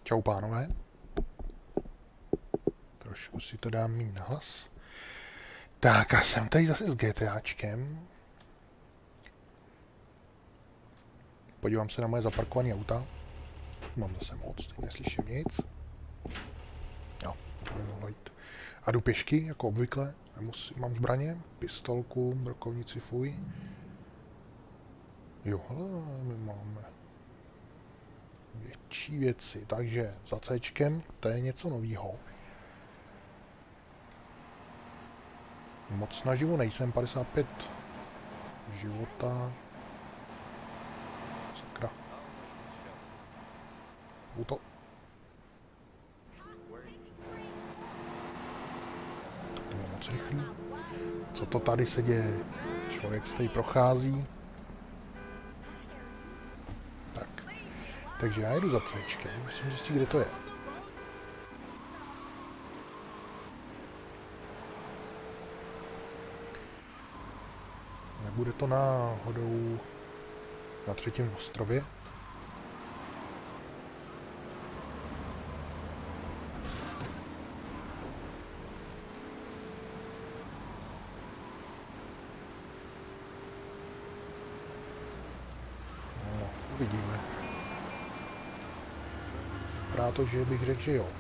Čau pánové. Trošku si to dám mít nahlas. Tak a jsem tady zase s GTAčkem. Podívám se na moje zaparkované auta. Mám zase moc, teď neslyším nic. Jo, to by mohlo jít. A jdu pěšky, jako obvykle. Mám zbraně, pistolku, brokovnici, fuj. Jo, hele, my máme větší věci, takže za Cčkem to je něco novýho. Moc naživu nejsem, 55 života. Sakra. Auto. To bylo moc rychlý. Co to tady se děje? Člověk se tady prochází. Tak. Takže já jedu za Cčkem, musím zjistit, kde to je. Nebude to náhodou na 3. ostrově? No, uvidíme. Vypadá to, že bych řekl, že jo.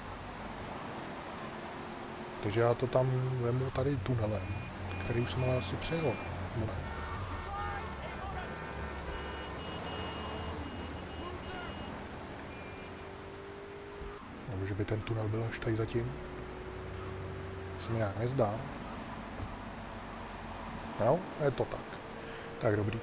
Takže já to tam vemu tady tunelem, který už jsem ale asi přejel. No ne. Nebo že by ten tunel byl až tady zatím. Se mi nějak nezdá. No, je to tak. Tak dobrý.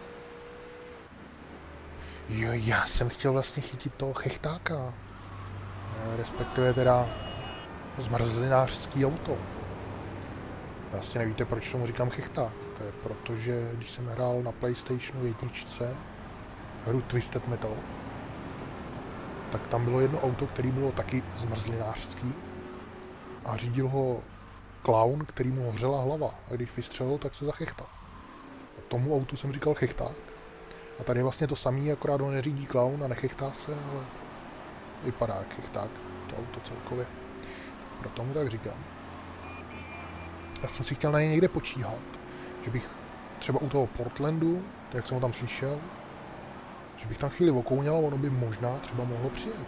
Jo, já jsem chtěl vlastně chytit toho chechtáka. Respektive teda zmrzlinářský auto. Vlastně nevíte, proč tomu říkám chechták. To je proto, že když jsem hrál na PlayStationu 1 hru Twisted Metal, tak tam bylo jedno auto, který bylo taky zmrzlinářský a řídil ho klaun, který mu hořela hlava. A když vystřelil, tak se zachechtal. A tomu autu jsem říkal chechták. A tady je vlastně to samé, akorát ho neřídí klaun a nechechtá se, ale vypadá jak chechták to auto celkově. Proto mu tak říkám. Já jsem si chtěl na něj někde počíhat, že bych třeba u toho Portlandu, jak jsem ho tam slyšel, že bych tam chvíli okouněl a ono by možná třeba mohlo přijet.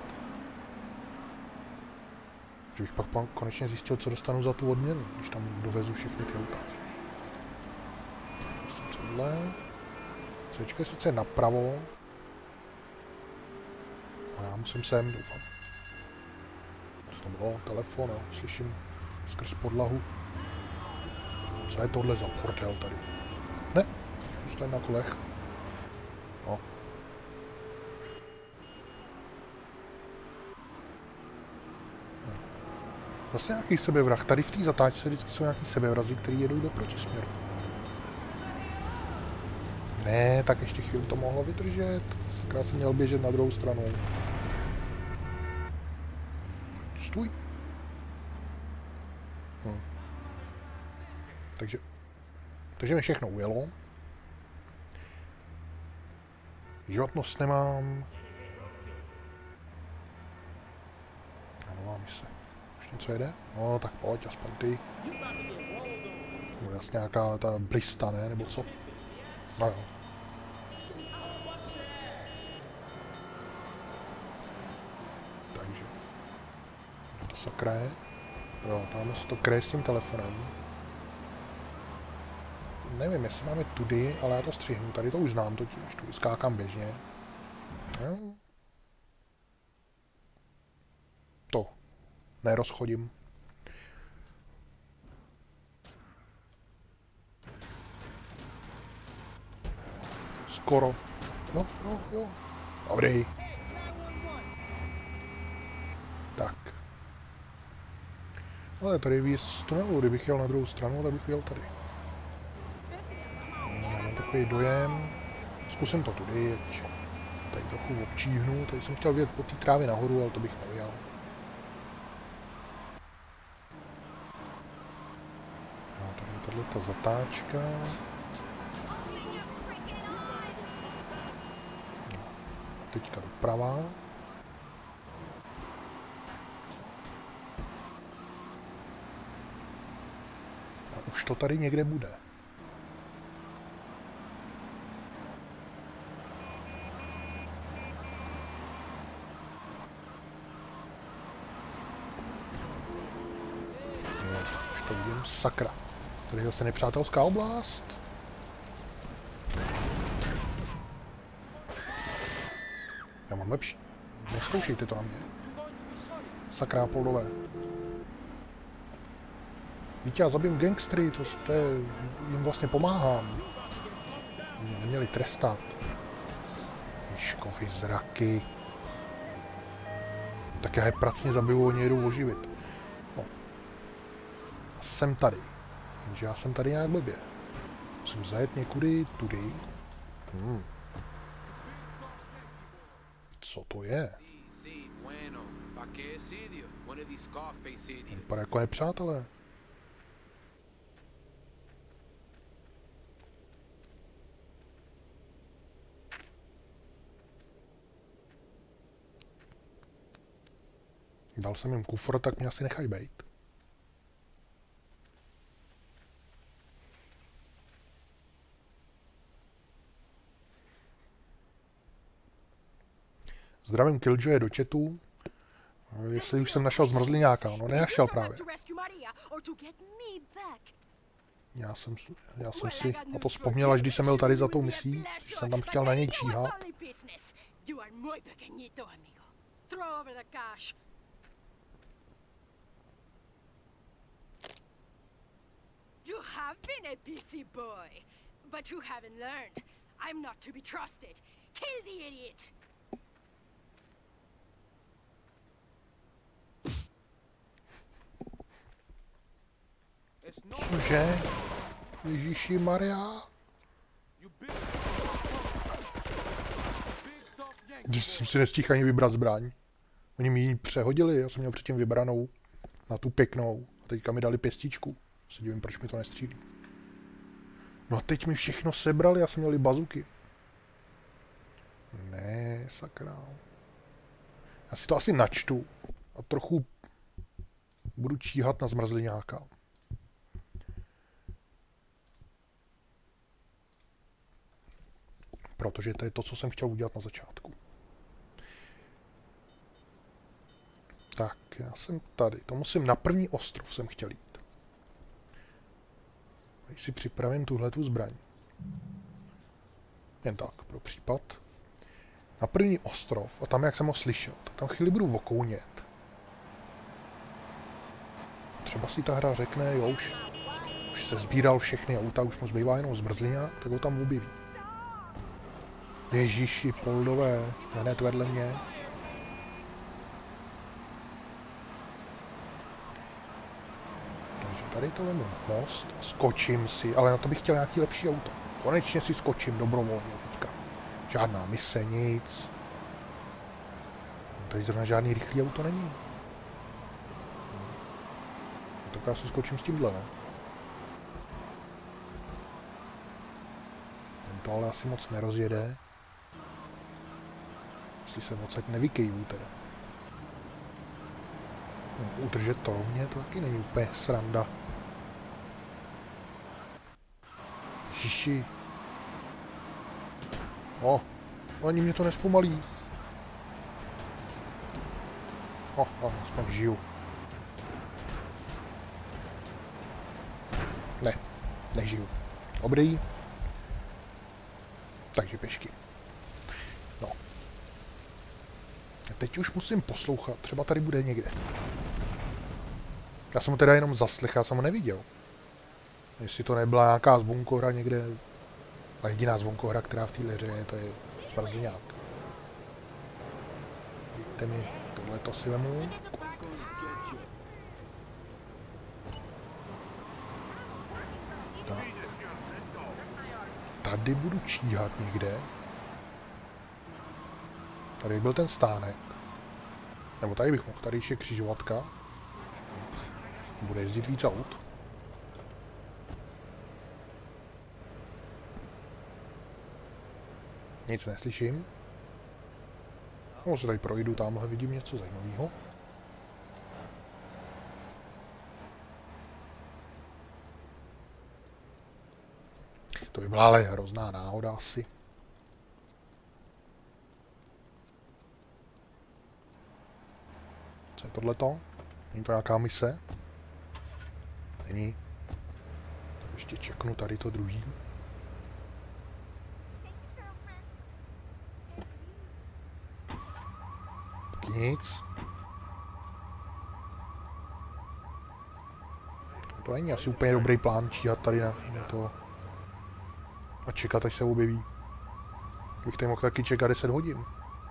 Že bych pak konečně zjistil, co dostanu za tu odměnu, když tam dovezu všechny ty auta. Musím tohle. Cčko je sice napravo. A já musím sem, doufám. Co to bylo? Telefon, jo. Slyším skrz podlahu. Co je tohle za bordel tady? Ne, zůstaň na kolech. No. Zase nějaký sebevrah. Tady v té zatáčce vždycky jsou nějaký sebevrazy, který jedou do protisměru. Ne, tak ještě chvíli to mohlo vydržet. Sakra jsem měl běžet na druhou stranu. Stůj. Takže mi všechno ujelo. Životnost nemám. A nová mise. Už něco jede? No, tak pojď, aspoň ty. Bude asi nějaká ta blista, ne? Nebo co? No jo. Takže. Kde to sakra je? Jo, tam se to kryje s tím telefonem. Nevím, jestli máme tudy, ale já to střihnu. Tady to už znám totiž, tu skákám běžně. Jo. To. Nerozchodím. Skoro. No, jo, jo. Dobrý. Tak. Ale tady víc z tunelu, kdybych jel na druhou stranu, tak bych jel tady. Takový dojem. Zkusím to tudy, ať tady trochu občíhnu. Tady jsem chtěl vyjet po té trávě nahoru, ale to bych nevěděl. A tady je tato ta zatáčka. A teďka doprava. už to tady někde bude. Už to vidím, sakra. Tady je zase nepřátelská oblast. Já mám lepší. Neskoušejte to na mě. Sakra, poldové. Víte, já zabijím gangstry, to je, jim vlastně pomáhám. Mě neměli trestat. Ježkovy zraky. Tak já je pracně zabiju, oni jedou oživit. No. A jsem tady. Jenže já jsem tady nějak blbě. Musím zajet někudy, tudy. Co to je? Vypadá jako nepřátelé. Dal jsem jim kufr, tak mě asi nechají bejt. Zdravím Killjoye do chatu. Jestli už jsem našel zmrzliňáka, no nenašel právě. Já jsem si na to vzpomněl, až když jsem byl tady za tou misí, že jsem tam chtěl na něj číhat. You have been a busy boy, but you haven't learned. I'm not to be trusted. Kill the idiot! Cože? Ježíši Maria? Když jsem si nestihl ani vybrat zbraň. Oni mi ji přehodili, já jsem měl předtím vybranou na tu pěknou. A teďka mi dali pěstičku. Se divím, proč mi to nestřílí. No a teď mi všechno sebrali, já jsem měl i bazuky. Ne, sakra. Já si to asi načtu a trochu budu číhat na zmrzliňáka. Protože to je to, co jsem chtěl udělat na začátku. Tak, já jsem tady. To musím na první ostrov jsem chtěl jít. Když si připravím tuhletu zbraň. Jen tak, pro případ. Na první ostrov, a tam, jak jsem ho slyšel, tak tam chvíli budu okounět. A třeba si ta hra řekne, jo, už se sbíral všechny auta, už mu zbývá jenom zmrzlina, tak ho tam objeví. Ježíši, poldové, hned vedle mě. Takže tady to vemu most, skočím si, ale na to bych chtěl nějaký lepší auto. Konečně si skočím dobrovolně teďka. Žádná mise, nic. Tady zrovna žádný rychlý auto není. Tak já si skočím s tímhle, ne? Ten to ale asi moc nerozjede. Jestli se odsaď nevykejvů teda. No, udržet to rovně, to taky není úplně sranda. Ježiši. O, ani mě to nespomalí. Aspoň žiju. Ne, nežiju. Dobrý. Takže pešky. No. A teď už musím poslouchat. Třeba tady bude někde. Já jsem ho teda jenom zaslechl, já jsem ho neviděl. Jestli to nebyla nějaká zvonkohra někde. A jediná zvonkohra, která v téhle hře je, to je zmrzliňák. Víte mi, tohle to si vemu. Tak. Tady budu číhat někde. Tady byl ten stánek. Nebo tady bych mohl, tady ještě křižovatka. Bude jezdit víc aut. Nic neslyším. No, se tady projdu, tamhle vidím něco zajímavého. To by byla ale hrozná náhoda asi. Co je tohleto? Není to nějaká mise? Není. Tak ještě čeknu tady to druhý. Taky nic. To není asi úplně dobrý plán číhat tady na to a čekat, až se objeví. Bych tady mohl taky čekat 10 hodin.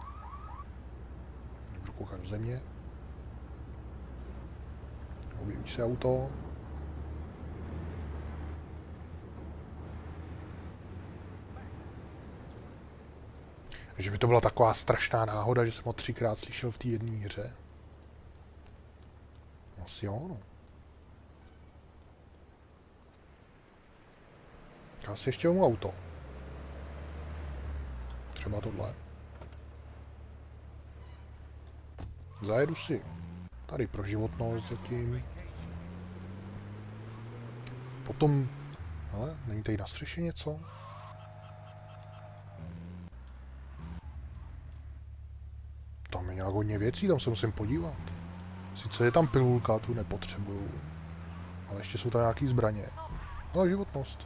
Budu koukat do země. Objeví se auto. Že by to byla taková strašná náhoda, že jsem ho 3krát slyšel v té jedné hře. Asi jo, no. Asi ještě mu auto. Třeba tohle. Zajedu si tady pro životnost zatím. Potom... Ale není tady na střeše něco? Tam je nějak hodně věcí, tam se musím podívat. Sice je tam pilulka, tu nepotřebuju. Ale ještě jsou tam nějaký zbraně. Ale životnost.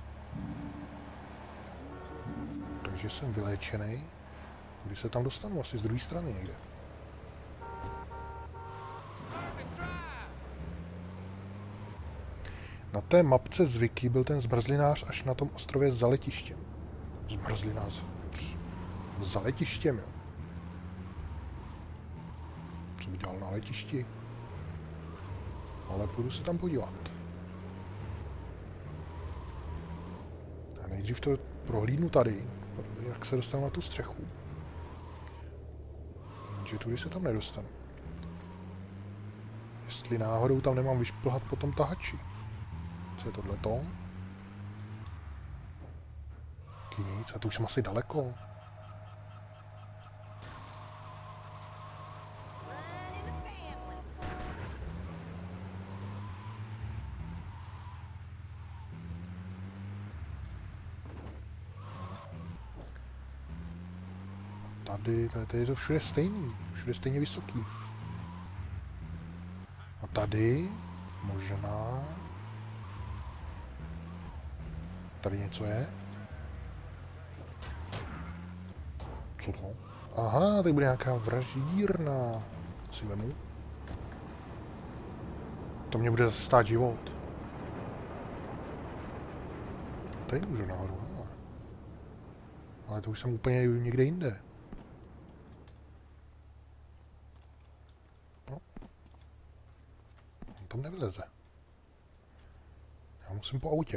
Takže jsem vyléčený. Kdy se tam dostanu? Asi z druhé strany někde. Na té mapce z Wiki byl ten zmrzlinář až na tom ostrově za letištěm. Zmrzlinář za letištěm, jo. Co by dělal na letišti? Ale půjdu se tam podívat. A nejdřív to prohlídnu tady, jak se dostanu na tu střechu. Jenže tudy se tam nedostanu. Jestli náhodou tam nemám vyšplhat po tom tahači. Co je tohleto? Nic, a to už jsem asi daleko. Tady je to všude stejný. Všude stejně vysoký. A tady možná... Tady něco je? Co to? Aha, tady bude nějaká vraždírna. Si vemu. To mě bude zase stát život. Tady můžu nahoru, ale to už jsem úplně někde jinde. No. On tam nevyleze. Já musím po autě.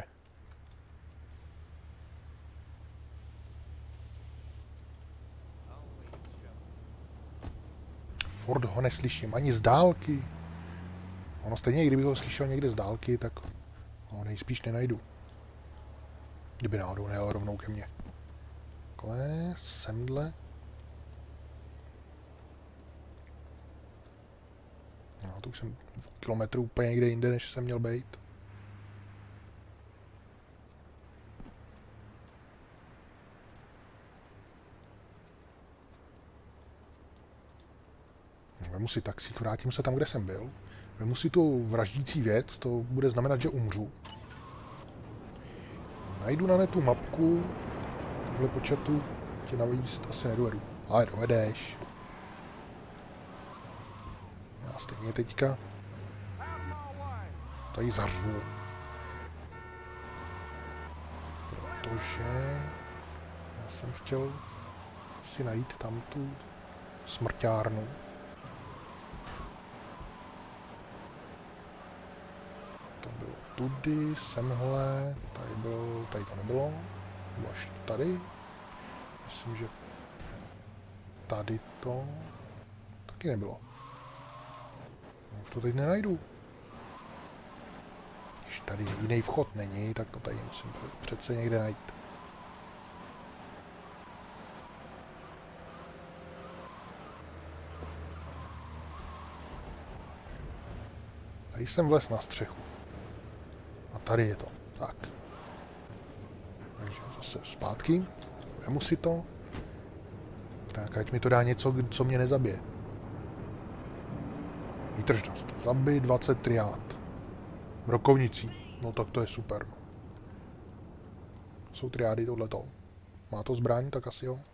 Ford ho neslyším ani z dálky. Ono stejně, kdybych ho slyšel někde z dálky, tak ho nejspíš nenajdu. Kdyby náhodou nejel rovnou ke mně. Takhle, semdle. No, to už jsem v kilometru úplně někde jinde, než jsem měl být. Vemu si taxík, vrátím se tam, kde jsem byl. Vemu si tu vraždící věc, to bude znamenat, že umřu. Najdu na netu mapku, takhle po chatu tě navíc asi nedovedu. Ale dovedeš. Já stejně teďka tady zařvu. Protože já jsem chtěl si najít tam tu smrťárnu. To bylo tudy, semhle, tady to nebylo, bylo až tady. Myslím, že tady to taky nebylo. Už to teď nenajdu. Když tady jiný vchod není, tak to tady musím přece někde najít. Tady jsem vlez na střechu. A tady je to. Tak. Takže Zase zpátky. Vemu si to. Tak, ať mi to dá něco, co mě nezabije. Výtržnost. Zabij 20 triád. Brokovnicí. No tak to je super. No. Jsou triády tohleto. Má to zbraň, tak asi jo.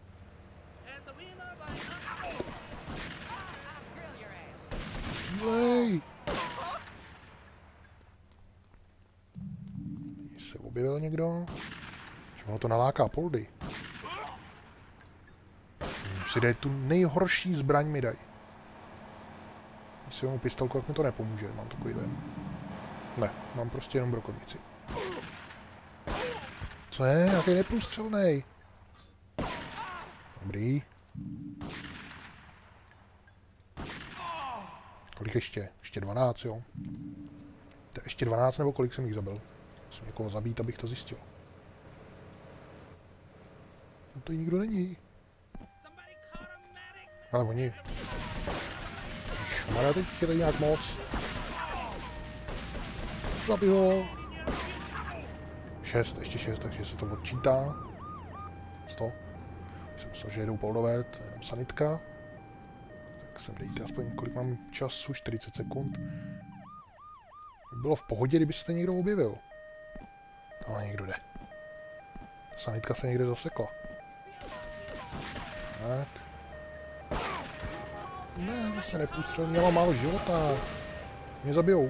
Střílej! Tady se objevil někdo. Že ono to naláká poldy. Si dej tu nejhorší zbraň mi daj. Když si vemu pistolku, jak mi to nepomůže. Mám takový dojem. Ne, mám prostě jenom brokovnici. Co je? Jaký neprůstřelnej? Dobrý. Kolik ještě? Ještě 12, jo? To je ještě 12, nebo kolik jsem jich zabil? Musím někoho zabít, abych to zjistil. No tady nikdo není. Ale oni... Šmarja, teď je tady nějak moc. Zabij ho. 6, ještě 6, takže se to odčítá. 100. Jsem myslel, že jedou poldové, to je jenom sanitka. Tak sem dejte aspoň, kolik mám času, 40 sekund. Bylo v pohodě, kdyby se tady někdo objevil. Ale někdo jde. Sanitka se někde zasekla. Tak. Ne, zase nepůstřel, mě mám málo života. Mě zabijou.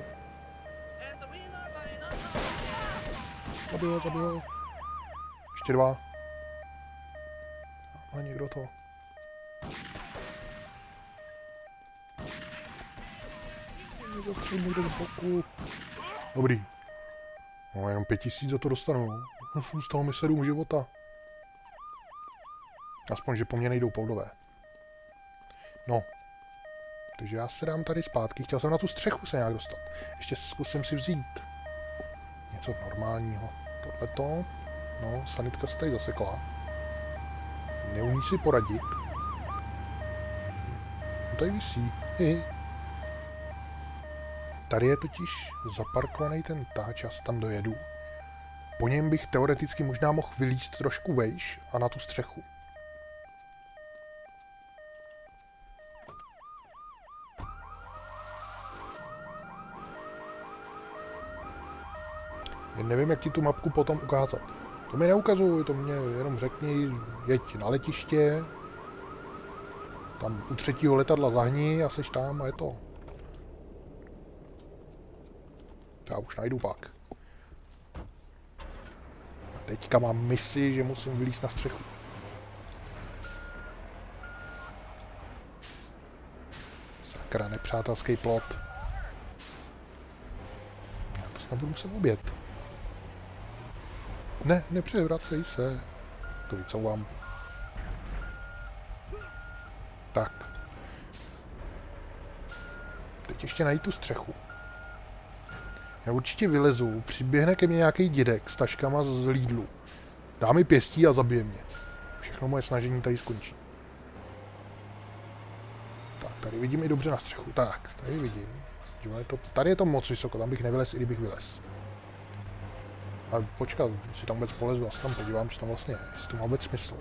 Zabijou. Ještě 2. A někdo to. Mě zastřelil někdo z boku. Dobrý. No, jenom 5000 za to dostanu. Z toho mi 7 života. Aspoň, že po mně nejdou poldové. No. Takže já se dám tady zpátky. Chtěl jsem na tu střechu se nějak dostat. Ještě zkusím si vzít něco normálního. Tohleto. No, sanitka se tady zasekla. Neumí si poradit. No, tady visí. Tady je totiž zaparkovaný ten táč, já se tam dojedu. Po něm bych teoreticky možná mohl vylízt trošku vejš a na tu střechu. Jen nevím, jak ti tu mapku potom ukázat. To mi neukazuj, to mě jenom řekni, jeď na letiště, tam u 3. letadla zahni a seš tam a je to. Já už najdu pak. A teďka mám misi, že musím vylízt na střechu. Sakra, nepřátelský plot. Já to snad budu muset obět. Ne, nepřevracej se. To vycouvám. Tak. Teď ještě najít tu střechu. Já určitě vylezu, přiběhne ke mně nějaký dědek s taškama z Lidlu. Dá mi pěstí a zabije mě. Všechno moje snažení tady skončí. Tak, tady vidím i dobře na střechu. Tak, tady vidím. Tady je to moc vysoko, tam bych nevylez, i kdybych vylez. Ale počkat, jestli tam vůbec polezu, já se tam podívám, co tam vlastně je, jestli to má vůbec smysl.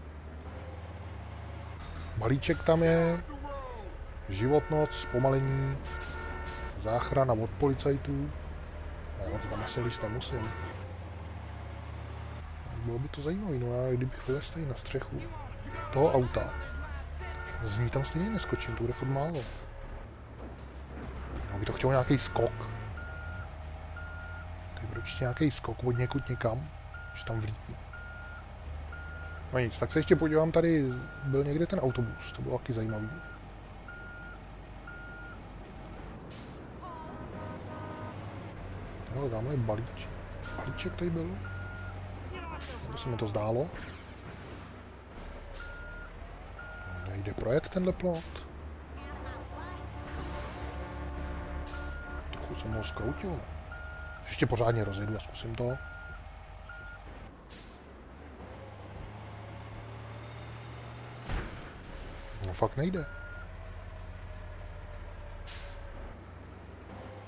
Balíček tam je, životnost, zpomalení, záchrana od policajtů. Já to tam asi líst nemusím. Bylo by to zajímavé, no já kdybych vylez tady na střechu toho auta, z ní tam stejně neskočím, to bude furt málo. No by to chtělo nějaký skok. Určitě nějaký skok od někud někam, že tam vlítnu. No nic, tak se ještě podívám, tady byl někde ten autobus, to bylo taky zajímavý. Jo, tamhle je balíček. Balíček tady byl. To se mi to zdálo. Nejde projet tenhle plot. Trochu jsem ho zkroutil, ne? Ještě pořádně rozjedu a zkusím to. No fakt nejde.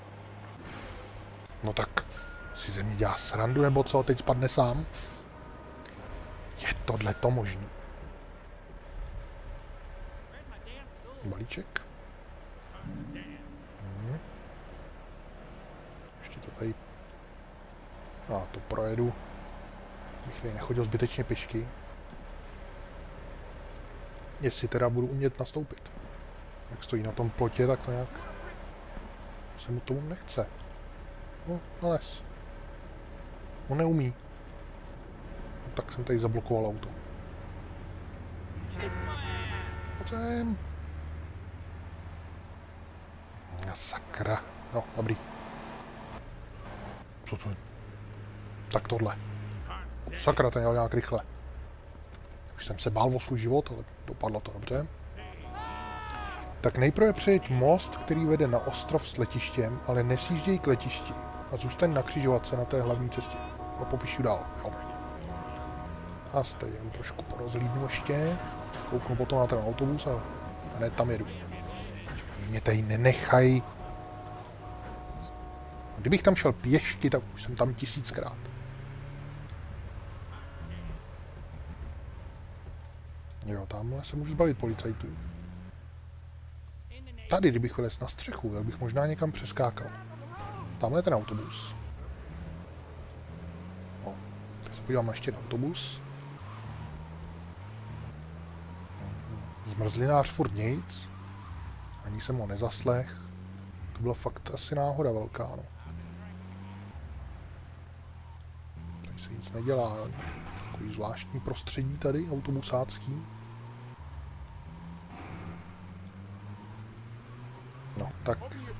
No tak si ze mě dělá srandu nebo co, teď spadne sám. tohle to možný? Balíček. Ještě to tady... to projedu. Bych tady nechodil zbytečně pěšky. Jestli teda budu umět nastoupit. Jak stojí na tom plotě, tak to nějak se mu tomu nechce. No, na les. On neumí. No, tak jsem tady zablokoval auto. Pojď sem. Sakra. No, dobrý. Co to je? Tak tohle. Sakra, ten jel nějak rychle. Už jsem se bál o svůj život, ale dopadlo to dobře. Tak nejprve přejeď most, který vede na ostrov s letištěm, ale nesjížděj k letišti a zůstaň na křižovatce na té hlavní cestě. A popíšu dál, jo. A se tady jen trošku porozhlídnu ještě. Kouknu potom na ten autobus a hned tam jedu. Mě tady nenechají. Kdybych tam šel pěšky, tak už jsem tam 1000krát. Jo, tamhle se můžu zbavit policajtů. Tady, kdybych vylez na střechu, tak bych možná někam přeskákal. Tamhle je ten autobus. No, tak se podívám ještě na autobus. Zmrzlinář furt nic. Ani jsem ho nezaslech. To byla fakt asi náhoda velká, no. Tady se nic nedělá. Takový zvláštní prostředí tady, autobusácký. No, tak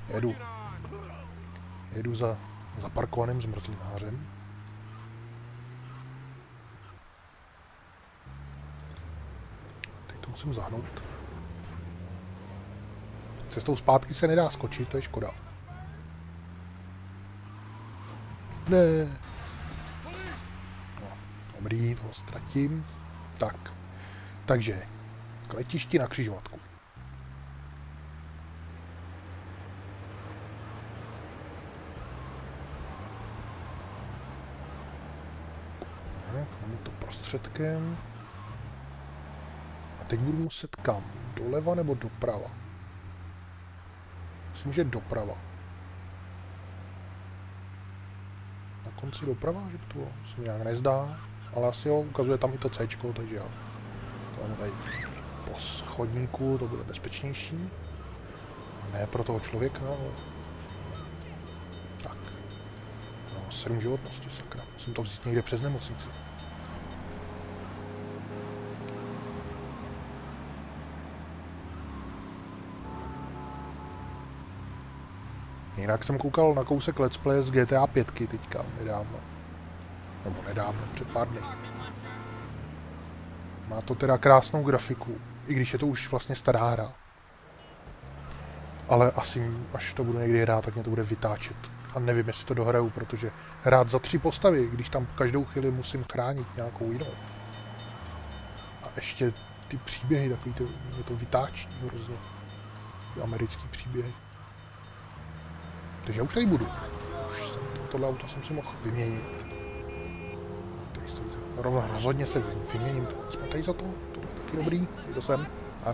jedu za zaparkovaným zmrzlinářem. Teď to musím zahnout. Cestou zpátky se nedá skočit, to je škoda. Ne. No, dobrý, to ztratím. Tak. Takže, k letišti na křižovatku. To prostředkem. A teď budu muset kam? Doleva nebo doprava? Myslím, že doprava. Na konci doprava, že to se nějak nezdá. Ale asi jo, ukazuje tam i to C, takže jo. To je tady po schodníku, to bude bezpečnější. Ne pro toho člověka, ale... Tak. No, 7 životnosti, sakra. Musím to vzít někde přes nemocnici. Jinak jsem koukal na kousek Let's Play z GTA 5 teďka, nedávno. Nebo nedávno, před pár dny. Má to teda krásnou grafiku, i když je to už vlastně stará hra. Ale asi, až to budu někdy hrát, tak mě to bude vytáčet. A nevím, jestli to dohraju, protože hrát za 3 postavy, když tam každou chvíli musím chránit nějakou jinou. A ještě ty příběhy, takový to, mě to vytáčí hrozně. Ty americký příběhy. Takže já už tady budu. Už jsem, tohle auto jsem si mohl vyměnit. Rozhodně se vyměním. Aspoň tady za to. Tohle je taky dobrý. Je to sem. Tak.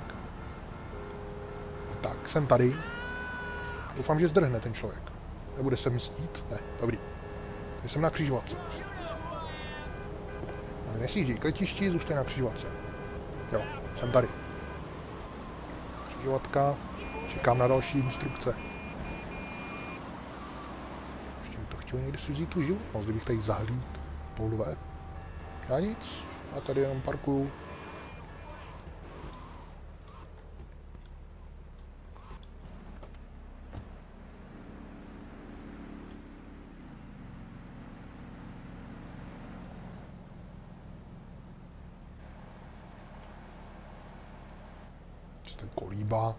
Tak, jsem tady. Doufám, že zdrhne ten člověk. Nebude se mstít? Ne, dobrý. Takže jsem na křižovatce. Ale nesjížděj k letišti, zůstaň na křižovatce. Jo, jsem tady. Křižovatka. Čekám na další instrukce. Chtěl někdy si vzít tu životnost, kdybych tady zahlíd polové. Já nic, já tady jenom parkuju. Ten kolíba.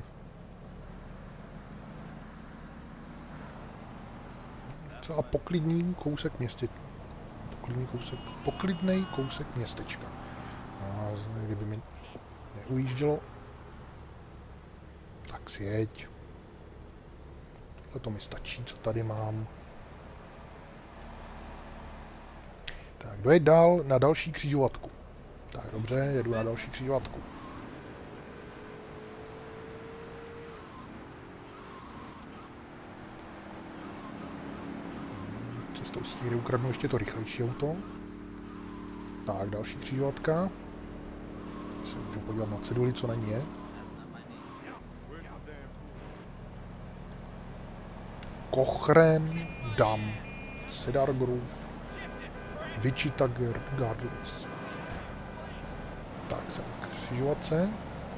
A poklidný kousek poklidnej kousek městečka. A kdyby mi neujíždělo, tak si jeď. Tohle to mi stačí, co tady mám. Tak, dojeď dál na další křižovatku. Tak dobře, jedu na další křižovatku. Cestou si někde ukradnu ještě to rychlejší auto. Tak, další křižovatka. Se můžu podívat na ceduli, co na ní je. Cochrane Dam, Cedar Grove, Wichita Gardens. Tak, jsem na křižovatce.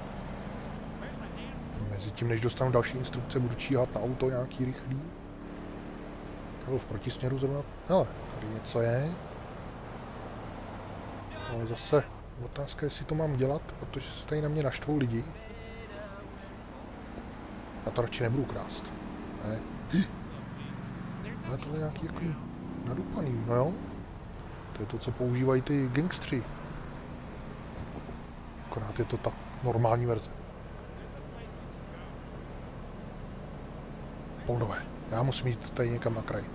Mezitím, než dostanu další instrukce, budu číhat na auto nějaký rychlý. Tak v protisměru zrovna. Hele, tady něco je. Ale zase otázka, jestli to mám dělat, protože se tady na mě naštvou lidi. Já to radši nebudu krást. Ne. Ale to je nějaký takový nadupaný, no jo. To je to, co používají ty gangstři. Akorát je to ta normální verze. Poldové. Já musím jít tady někam na kraj.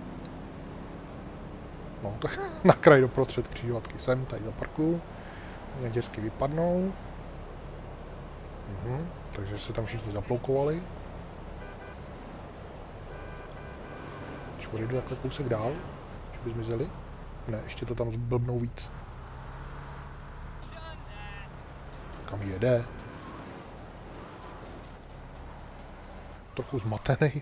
No, tak na kraj doprostřed křižovatky jsem, tady zaparkuju. Mě děsky vypadnou. Takže se tam všichni zaploukovali. Když odjedu takhle kousek dál, že by zmizeli. Ne, ještě to tam zblbnou víc. Kam jede? Trochu zmatený.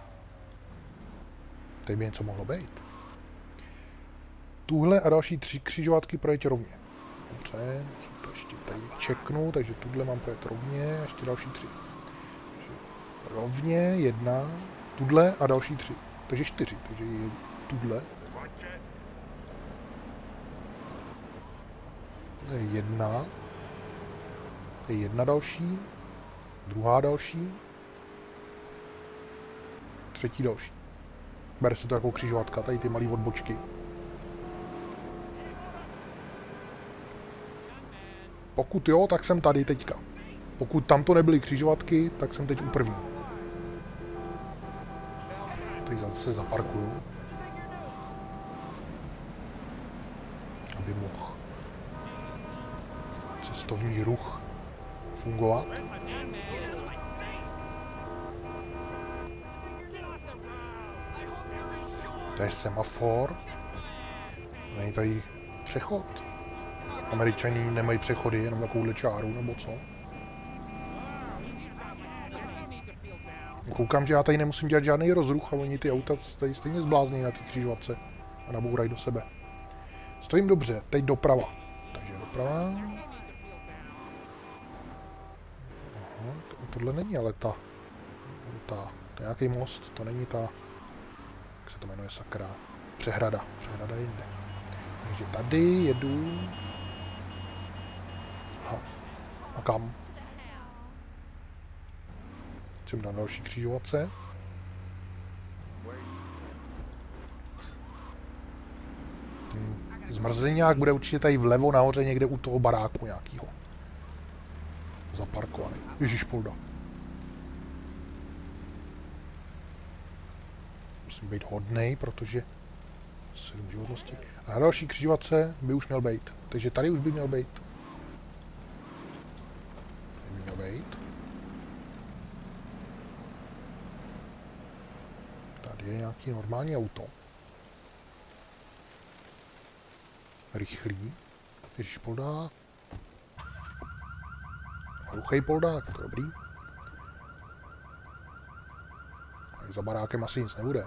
Tady by něco mohlo být. Tuhle a další 3 křižovatky projet rovně. Dobře, to ještě tady čeknu, takže tuhle mám projet rovně, ještě další 3. Rovně, 1, tuhle a další 3. Takže 4, takže je tuhle. To je 1. To je 1 další. Druhá další. Třetí další. Bere se to jako křižovatka, tady ty malé odbočky. Pokud jo, tak jsem tady teďka. Pokud tam to nebyly křižovatky, tak jsem teď u první. Teď zase zaparkuju. Aby mohl cestovní ruch fungovat. To je semafor. Není tady přechod. Američani nemají přechody, jenom takovouhle čáru, nebo co? Koukám, že já tady nemusím dělat žádný rozruch a oni ty auta tady stejně zblázní na té křižovatce a nabourají do sebe. Stojím dobře, teď doprava. Takže doprava. Aha, tohle není ale to je nějaký most, to není ta, jak se to jmenuje, sakra, přehrada jinde. Takže tady jedu. Aha. A kam? Jsem na další křižovatce. Zmrzliňák bude určitě tady vlevo nahoře někde u toho baráku nějakýho. Zaparkovaný. Ježišpolda. Musím být hodnej, protože 7 životností. A na další křižovatce by už měl být. Takže tady už by měl být. Tady by měl být. Tady je nějaký normální auto. Rychlý. Ježišpolda. Hluchej poldák, to je dobrý. Tady za barákem asi nic nebude.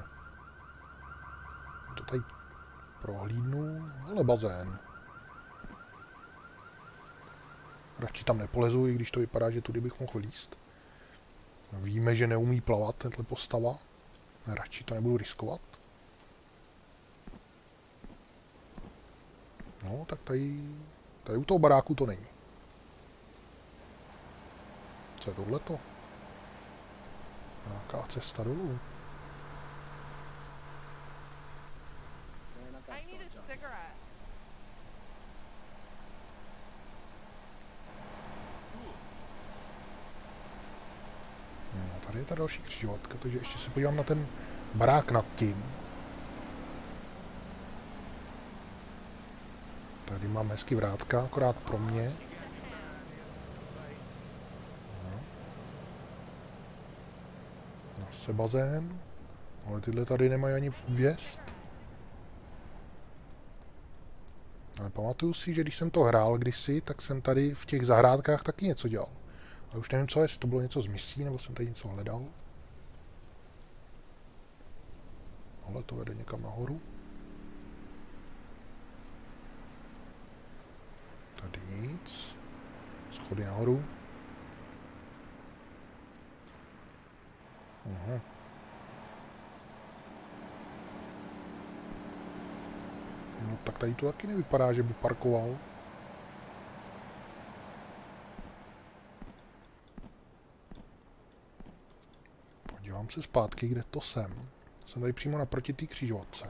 To tady prohlídnu, ale bazén. Radši tam nepolezu, i když to vypadá, že tudy bych mohl líst. Víme, že neumí plavat tato postava. Radši to nebudu riskovat. No, tak tady u toho baráku to není. Co je tohleto? Nějaká cesta dolů. No, tady je ta další křižovatka, takže ještě se podívám na ten barák nad tím. Tady mám hezký vrátka, akorát pro mě. Zase bazén. Ale tyhle tady nemají ani vjezd. Ale pamatuju si, že když jsem to hrál kdysi, tak jsem tady v těch zahrádkách taky něco dělal. Ale už nevím, co je, jestli to bylo něco z misí, nebo jsem tady něco hledal. Ale to vede někam nahoru. Tady nic. Schody nahoru. Aha. No tak tady to taky nevypadá, že by parkoval. Podívám se zpátky, kde to jsem. Jsem tady přímo naproti té křižovatce.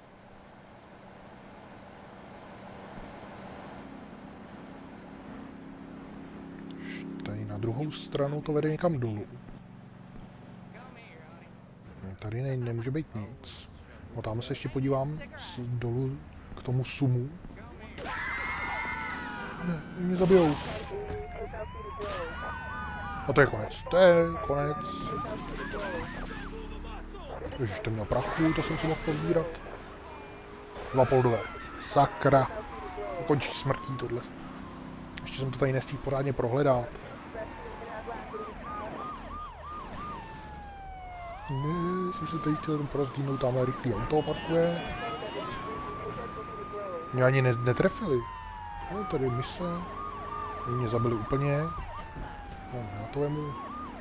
Tady na druhou stranu to vede někam dolů. Tady nemůže být nic. No tam se ještě podívám dolů k tomu sumu. Ne, mě zabijou. A to je konec. To je konec. Ježiš, to měl prachu, to jsem si mohl pozbírat. 2 poldové. Sakra. Končí smrtí tohle. Ještě jsem to tady nestihl pořádně prohledat. Ne, jsem se tady chtěl prozdínout, tamhle rychlý auto parkuje. Mě ani netrefili. No, tady mise. Mě zabili úplně. No, já to vemu.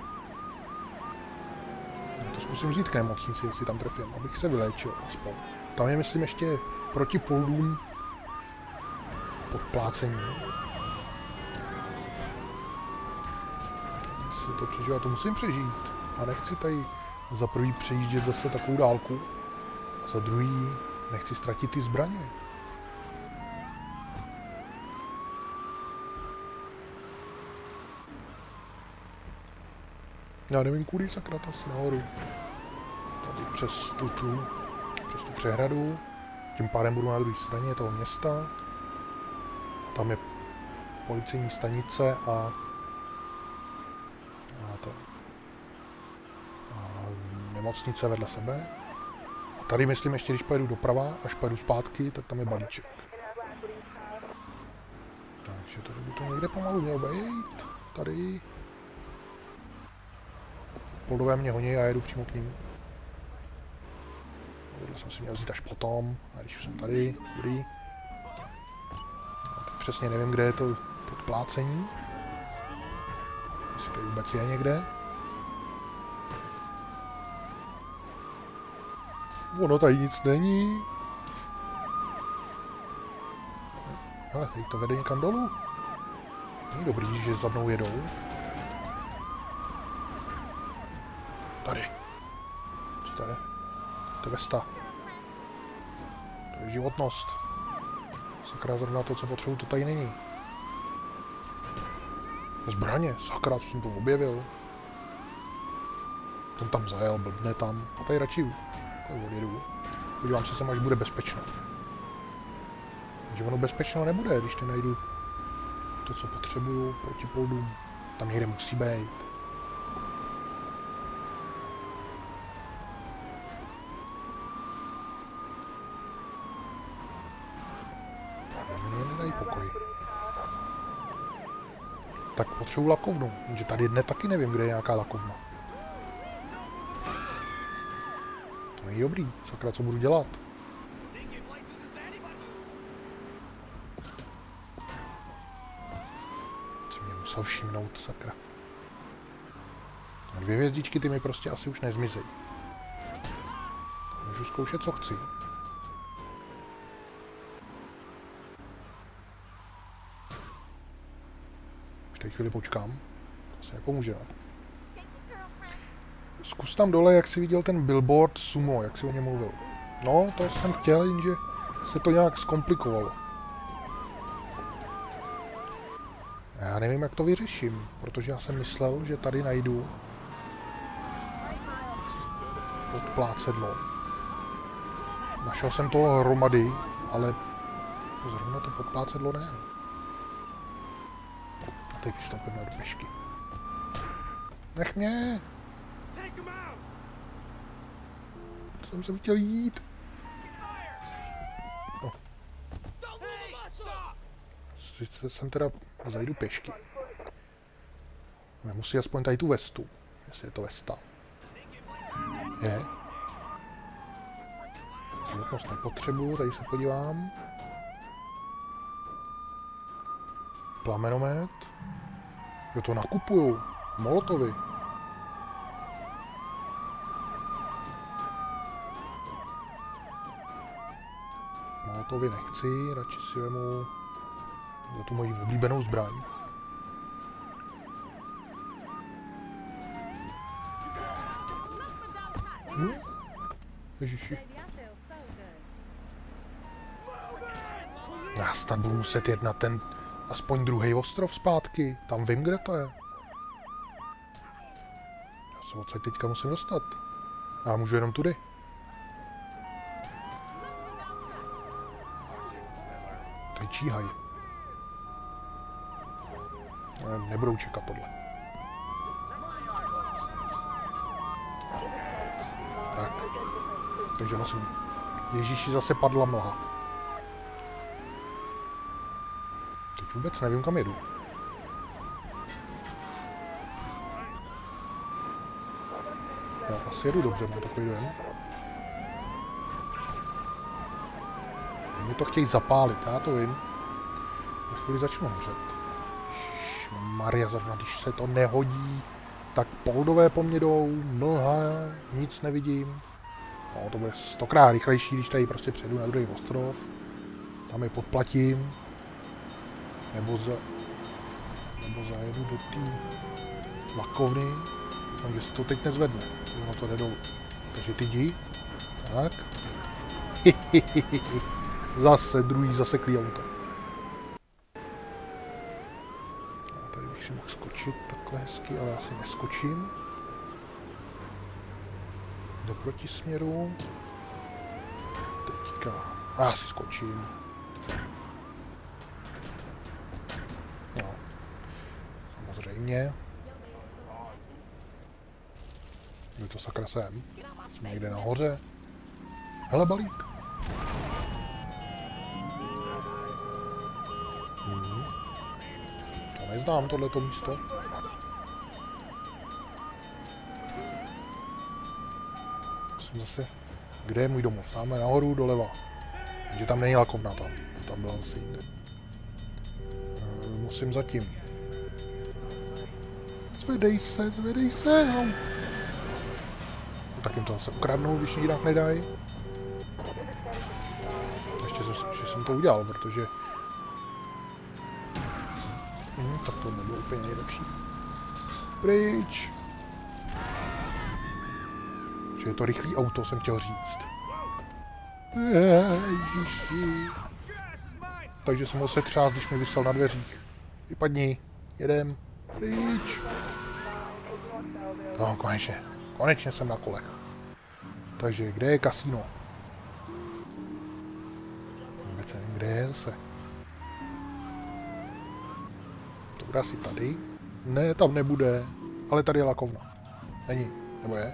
Já to zkusím vzít k nemocnici, jestli tam trefím, abych se vyléčil aspoň. Tam je, myslím, ještě proti poldům podplácení. Jestli to přežiju, já to musím přežít. A nechci tady za prvý přejíždět zase takovou dálku. A za druhý nechci ztratit ty zbraně. Já nevím, kudy sakra asi nahoru. Tady přes tu přehradu. Tím pádem budu na druhé straně toho města. A tam je policejní stanice a nemocnice vedle sebe. A tady myslím ještě, když pojedu doprava, až pojedu zpátky, tak tam je balíček. Takže tady by to někde pomalu mělo být. Tady. Poldové mě honí a jedu přímo k ním. Tohle jsem si měl vzít až potom. A když už jsem tady, dobrý. Tak přesně nevím, kde je to podplácení. Jestli to vůbec je někde. Ono tady nic není. Hele, teď to vede někam dolů. Není dobrý, že za mnou jedou. Tady. Co to je? To je vesta. To je životnost. Sakra, zrovna to, co potřebuji, to tady není. Zbraně, sakra, co jsem to objevil. Ten tam zajel, blbne tam. A tady radši odjedu. Podívám se sem, až bude bezpečno. Takže ono bezpečno nebude, když nenajdu to, co potřebuju proti poldům. Tam někde musí být. Mě nedají pokoj. Tak potřebuji lakovnu, jenže tady dne taky nevím, kde je nějaká lakovna. To není dobrý, sakra, co budu dělat? Co mě musel všimnout, sakra. A 2 hvězdičky, ty mi prostě asi už nezmizejí. Můžu zkoušet, co chci. Už teď chvíli počkám. To asi nepomůže, ne? Zkus tam dole, jak jsi viděl ten billboard Sumo, jak jsi o něm mluvil. No, to jsem chtěl, jenže se to nějak zkomplikovalo. Já nevím, jak to vyřeším, protože já jsem myslel, že tady najdu podplácedlo. Našel jsem toho hromady, ale Zrovna to podplácedlo ne. A teď vystoupíme do pešky. Nech mě! Jsem se chtěl jít. No. Sice jsem teda zajdu pešky. Musí aspoň tady tu vestu. Jestli je to vesta. Je. Životnost nepotřebuju, tady se podívám. Plamenomet. Jo, to nakupuju. Molotovy. Molotovy nechci, radši si vemu za tu moji oblíbenou zbraň. Ježiši. Já snad budu muset jet na ten aspoň druhý ostrov zpátky. Tam vím, kde to je. Já se odsaď teďka musím dostat. Já můžu jenom tudy. Tady číhaj. Nebudou čekat tohle. Tak. Takže musím... Ježíši, zase padla mlha. Teď vůbec nevím, kam jedu. Já asi jedu dobře, mám takový dojem. Oni to chtějí zapálit, já to vím. Na chvíli začnu hořet. Maria, zrovna když se to nehodí, tak poldové po mně jdou, mlha, nic nevidím. No, to bude 100krát rychlejší, když tady prostě přejdu na druhý ostrov. Tam je podplatím. Nebo zajedu do té lakovny. Takže se to teď nezvedne. Ono to jde dolů. Takže ty jdi. Tak. Zase druhý zaseklý auto. A tady bych si mohl skočit takhle hezky, ale asi neskočím. Do protisměru. Teďka. Asi skočím. No. Samozřejmě. Kde to sakra jsem? Jsme někde nahoře. Hele, balík. To neznám, tohleto místo. Jsem zase... Kde je můj domov? Tam je nahoru, doleva. Takže tam není lakovna, tam byla zase jinde. Musím zatím. Zvedej se! No. Tak jim to zase ukradnou, když jinak nedají. Ještě že jsem to udělal, protože... tak to nebylo úplně nejlepší. Pryč! Že je to rychlý auto, jsem chtěl říct. Ježiši. Takže jsem ho se třás, když mi visel na dveřích. Vypadni, jedem, pryč. No, konečně jsem na kolech. Takže kde je kasino? Vůbec nevím, kde je zase. To bude asi tady. Ne, tam nebude. Ale tady je lakovna. Není, nebo je?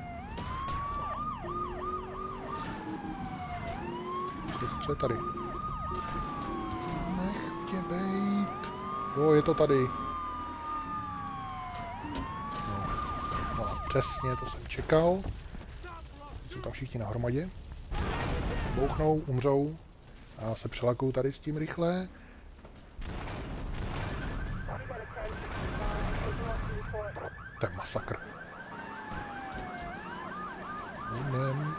Co je tady? Nech tě bejt. Jo, je to tady. No, přesně, to jsem čekal. Teď jsou tam všichni nahromadě. Bouchnou, umřou. A já se přelakuju tady s tím rychle. To je masakr. Jdem.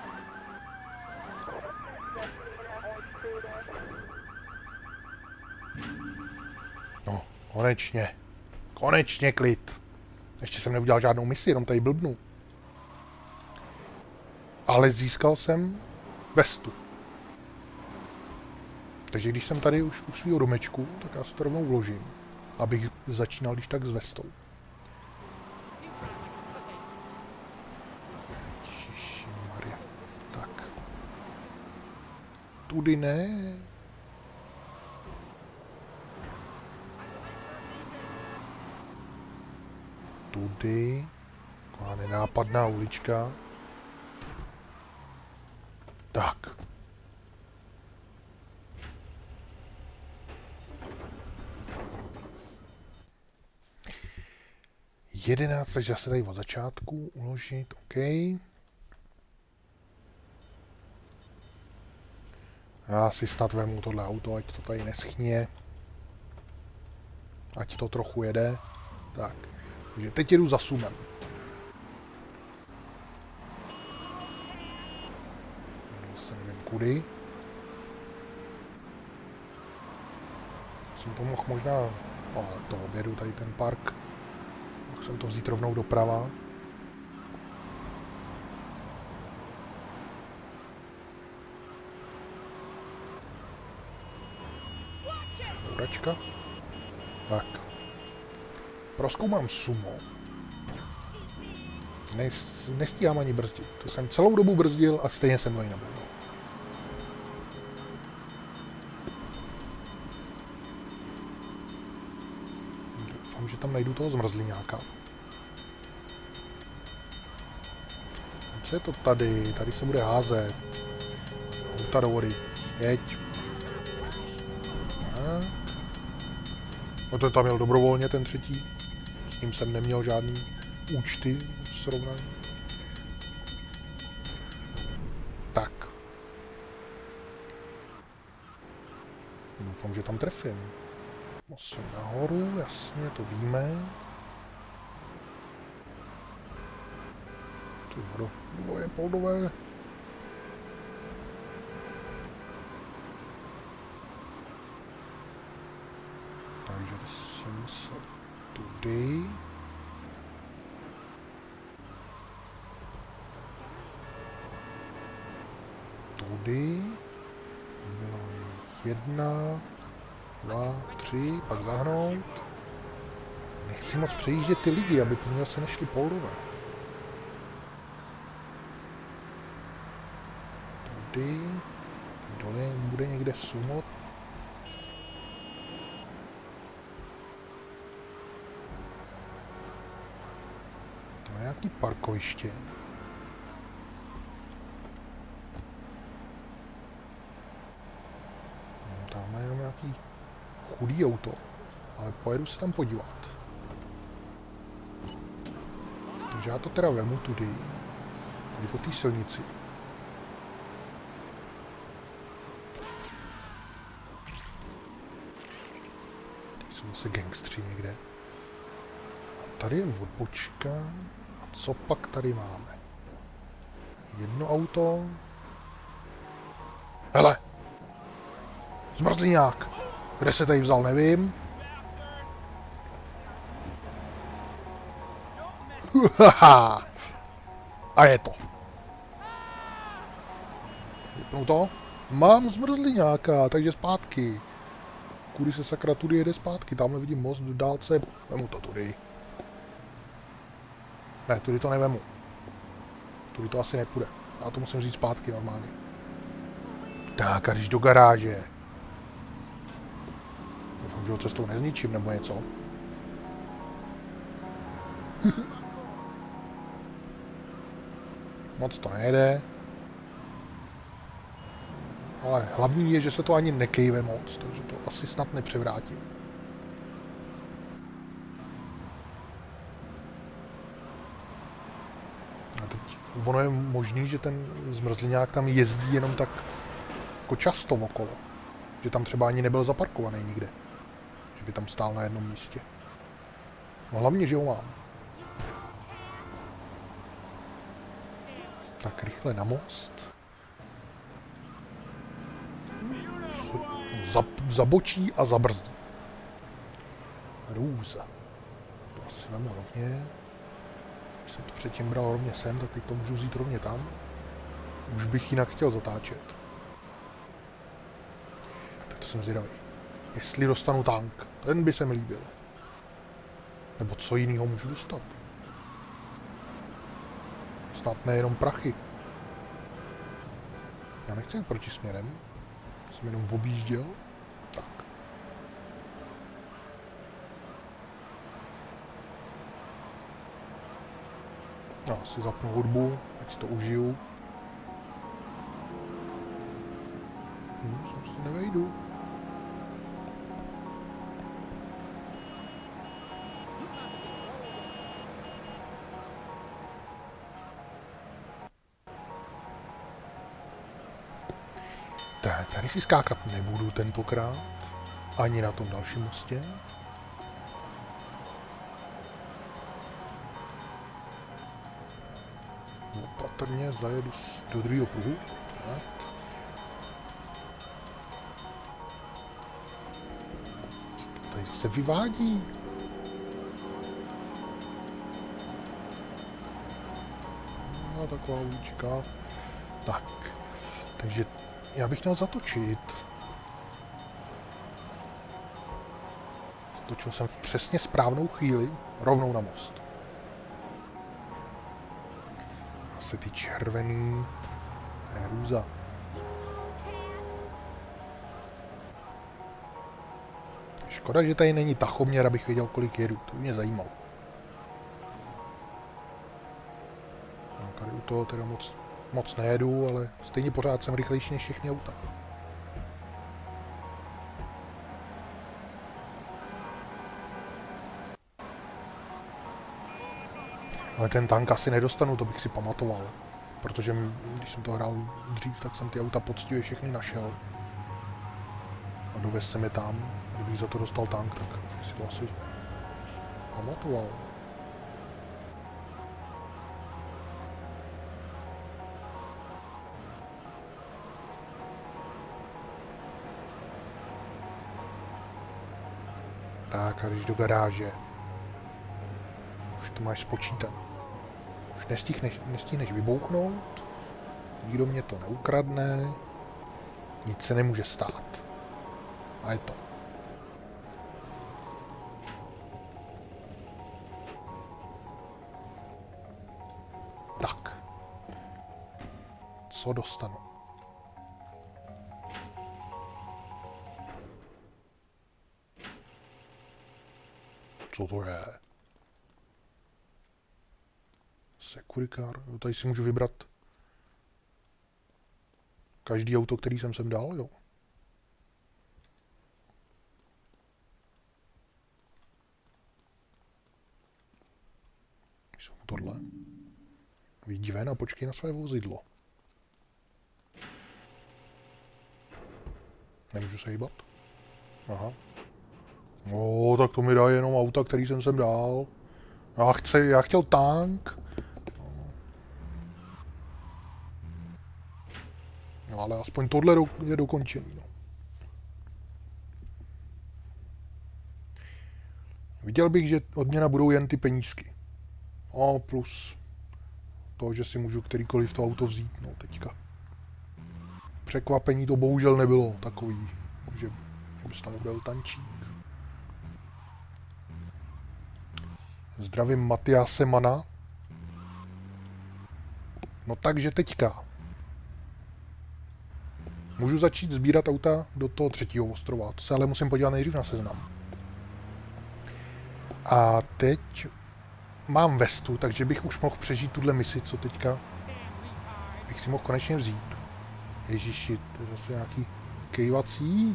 No, konečně. Konečně klid. Ještě jsem neudělal žádnou misi, jenom tady blbnu. Ale získal jsem vestu. Takže když jsem tady už u svého domečku, tak já si to rovnou vložím. Abych začínal když tak s vestou. Ježišimaria. Tak. Tudy ne. tudy. Taková nenápadná ulička. Tak. 11, takže zase tady od začátku uložit, OK. Já si snad vemu tohle auto, ať to tady neschně. Ať to trochu jede. Tak, takže teď jedu za sumem. Zase nevím kudy. Jsem to mohl možná, no, to objedu tady ten park. Mohl jsem to vzít rovnou doprava. Bouračka. Tak. Prozkoumám sumo. Nestíhám ani brzdit. To jsem celou dobu brzdil a stejně jsem to nemohl. Doufám, že tam najdu toho zmrzliňáka. Co je to tady? Tady se bude házet. Auta do vody. Jeď. Tak. No ten tam měl dobrovolně, ten třetí. S ním jsem neměl žádný účty srovnaný. Tak. Doufám, že tam trefím. Musím nahoru, jasně, to víme. Ty vodo, dvoje poldové. Takže to jsem se tudy. Tudy. Byla 1, 2, 3, pak zahnout. Nechci moc přejíždět ty lidi, aby po mě se nešli poldové. Tudy. Tady dole bude někde sumo. To je nějaký parkoviště. Tam je jenom nějaký chudý auto, ale pojedu se tam podívat. Takže já to teda vemu tudy, tady po té silnici. Tady jsou zase gangstři někde. A tady je odbočka. A co pak tady máme? Jedno auto. Hele! Zmrzliňák! Kde se tady vzal, nevím. A je to. Vypnu to. Mám zmrzliňáka, takže zpátky. Kudy se sakra tudy jede zpátky. Tamhle vidím most do dálce. Vemu to tudy. Ne, tudy to nevemu. Tudy to asi nepůjde. Já to musím říct zpátky normálně. Tak, a když do garáže. Doufám, že ho cestou nezničím, nebo něco. Moc to nejde. Ale hlavní je, že se to ani nekejve moc, takže to asi snad nepřevrátím. A teď ono je možný, že ten zmrzliňák tam jezdí jenom tak jako často okolo. Že tam třeba ani nebyl zaparkovaný nikde. Že by tam stál na jednom místě. No hlavně, že ho mám. Tak rychle na most. Zabočí a zabrzdí. Růza. To asi vemu rovně. Když jsem to předtím bral rovně sem, tak teď to můžu vzít rovně tam. Už bych jinak chtěl zatáčet. Tak to jsem zvědavý. Jestli dostanu tank, ten by se mi líbil. Nebo co jiného můžu dostat. Snad nejenom prachy. Já nechci jít protisměrem. Jsem jenom objížděl. Tak. Já si zapnu hudbu, ať si to užiju. Jsem si nevejdu. Tak, tady si skákat nebudu tentokrát. Ani na tom dalším mostě. Opatrně zajedu do druhého pruhu. Tak. Tady se vyvádí. No, taková ulička. Tak. Takže já bych měl zatočit. Zatočil jsem v přesně správnou chvíli rovnou na most. Asi ty červený. To je hrůza. Škoda, že tady není tachoměr, abych věděl, kolik jedu. To by mě zajímalo. No, tady u toho teda moc nejedu, ale stejně pořád jsem rychlejší než všechny auta. Ale ten tank asi nedostanu, to bych si pamatoval. Protože když jsem to hrál dřív, tak jsem ty auta poctivě všechny našel. A dovez jsem je tam. A kdybych za to dostal tank, tak bych si to asi pamatoval. Tak a když do garáže. Už to máš spočítané. Už nestihneš vybouchnout. Nikdo mě to neukradne. Nic se nemůže stát. A je to. Tak. Co dostanu? Co to je? Securicár. Tady si můžu vybrat každý auto, který jsem sem dal, jo. Jsou tohle. Vyjdi ven a počkej na své vozidlo. Nemůžu se hýbat? Aha. No, tak to mi dá jenom auta, který jsem sem dal. Já chtěl tank. No, ale aspoň tohle je dokončený. No. Viděl bych, že odměna budou jen ty penízky. A plus to, že si můžu kterýkoliv to auto vzít. No teďka. Překvapení to bohužel nebylo takový, že bys tam byl tančík. Zdravím Matyase Mana. No takže teďka. Můžu začít sbírat auta do toho 3. ostrova. To se ale musím podívat nejdřív na seznam. A teď mám vestu, takže bych už mohl přežít tuhle misi, co teďka bych si mohl konečně vzít. Ježiši, to je zase nějaký kejvací.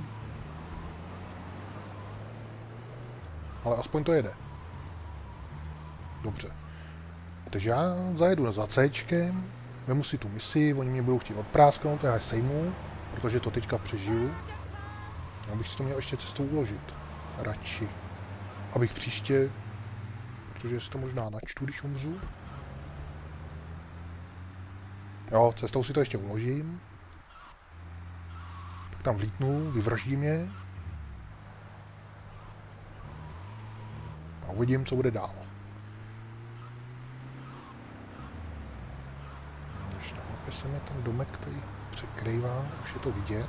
Ale aspoň to jede. Dobře. Takže já zajedu za Cčkem, vemu si tu misi, oni mě budou chtít odprásknout, já je sejmu, protože to teďka přežiju. Abych si to měl ještě cestou uložit. Radši. Abych příště, protože si to možná načtu, když umřu. Jo, cestou si to ještě uložím. Tak tam vlítnu, vyvraždím je. A uvidím, co bude dál. Když na mapě se mi ten domek tady překrývá, už je to vidět.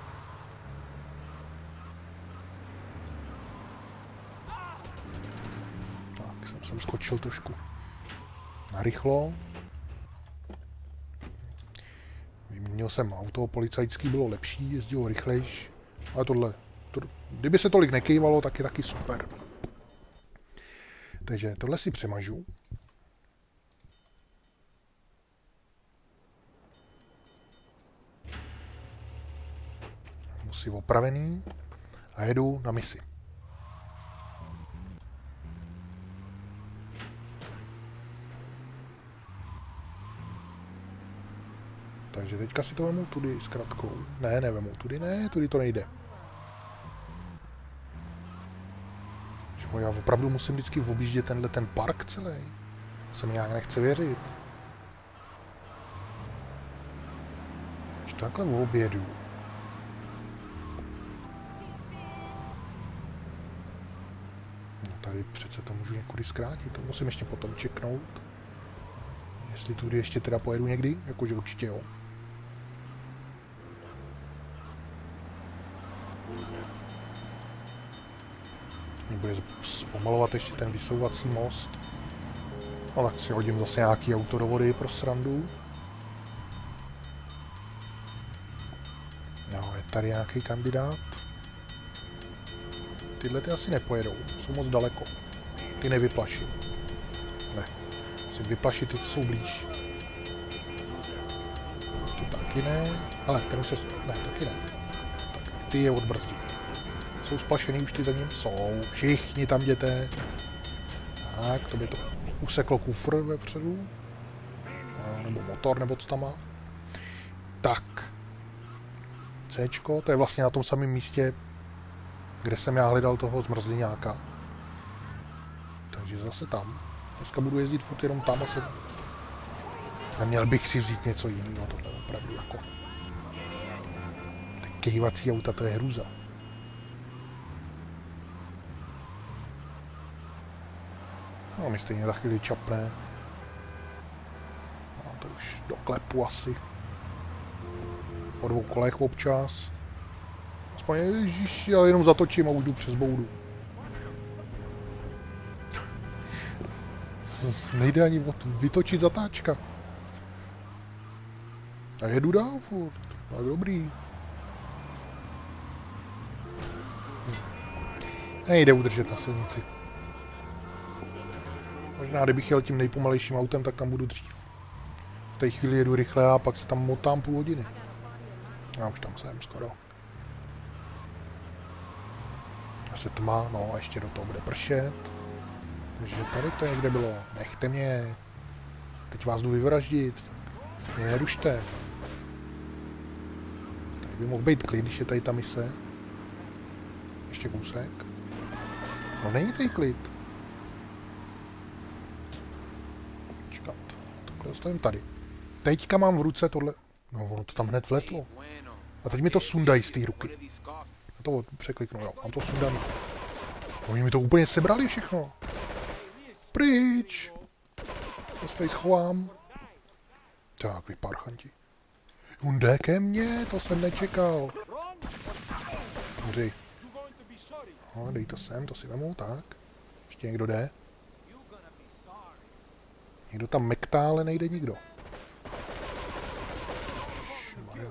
Tak, jsem skočil trošku narychlo. Vyměnil jsem auto, policajský bylo lepší, jezdilo rychlejš, ale kdyby se tolik nekejvalo, tak je taky super. Takže tohle si přemažu. asi opravený a jedu na misi. Takže teďka si to vemu tudy s kratkou. Ne, nevemu tudy, ne, tudy to nejde. Že já opravdu musím vždycky objíždět ten park celý. To se mi nějak nechce věřit. Když takhle v obědu. No tady přece to můžu někudy zkrátit. To musím ještě potom čeknout. Jestli tudy ještě teda pojedu někdy, jakože určitě jo. Mě bude zpomalovat ještě ten vysouvací most. No tak si hodím zase nějaký auto do vody pro srandu. Jo, je tady nějaký kandidát. Tyhle ty asi nepojedou, jsou moc daleko. Ty nevyplaším. Ne, musím vyplašit ty, co jsou blíž. Ty taky ne, ale ten už se... ne, taky ne. Tak ty je odbrzdí. Jsou splašený už ty za ním? Jsou. Všichni tam jděte. Tak, to by to useklo kufr vepředu. Nebo motor, nebo co tam má. Tak. Cčko, to je vlastně na tom samém místě, kde jsem já hledal toho zmrzliňáka. Takže zase tam. Dneska budu jezdit furt jenom tam asi. A měl bych si vzít něco jiného, tohle opravdu jako. Ty kejvací auta, to je hruza. No, mi stejně za chvíli čapne. No, to už do klepu asi. Po 2 kolech občas. Aspoň, ježiš, já jenom zatočím a už jdu přes boudu. Nejde ani vytočit zatáčka. A jedu dál furt. Tak dobrý. Nejde udržet na silnici. Možná, kdybych jel tím nejpomalejším autem, tak tam budu dřív. V té chvíli jedu rychle a pak se tam motám půl hodiny. Já už tam jsem skoro. A se tma, no a ještě do toho bude pršet. Takže tady to někde bylo. Nechte mě. Teď vás jdu vyvraždit. Mě nerušte. Tady by mohl být klid, když je tady ta mise. Ještě kousek. No není tady klid. Čekat. Takhle zastavím tady. Teďka mám v ruce tohle. No ono to tam hned vlezlo. A teď mi to sundají z té ruky. Já to překliknu, jo. Mám to sundaný. Oni mi to úplně sebrali všechno. Pryč. To se tady schovám. Tak, vy parchanti. On jde ke mně, to jsem nečekal. Hři. No, dej to sem, to si vemu, tak. Ještě někdo jde. Někdo tam mektá, ale nejde nikdo. Šmaria.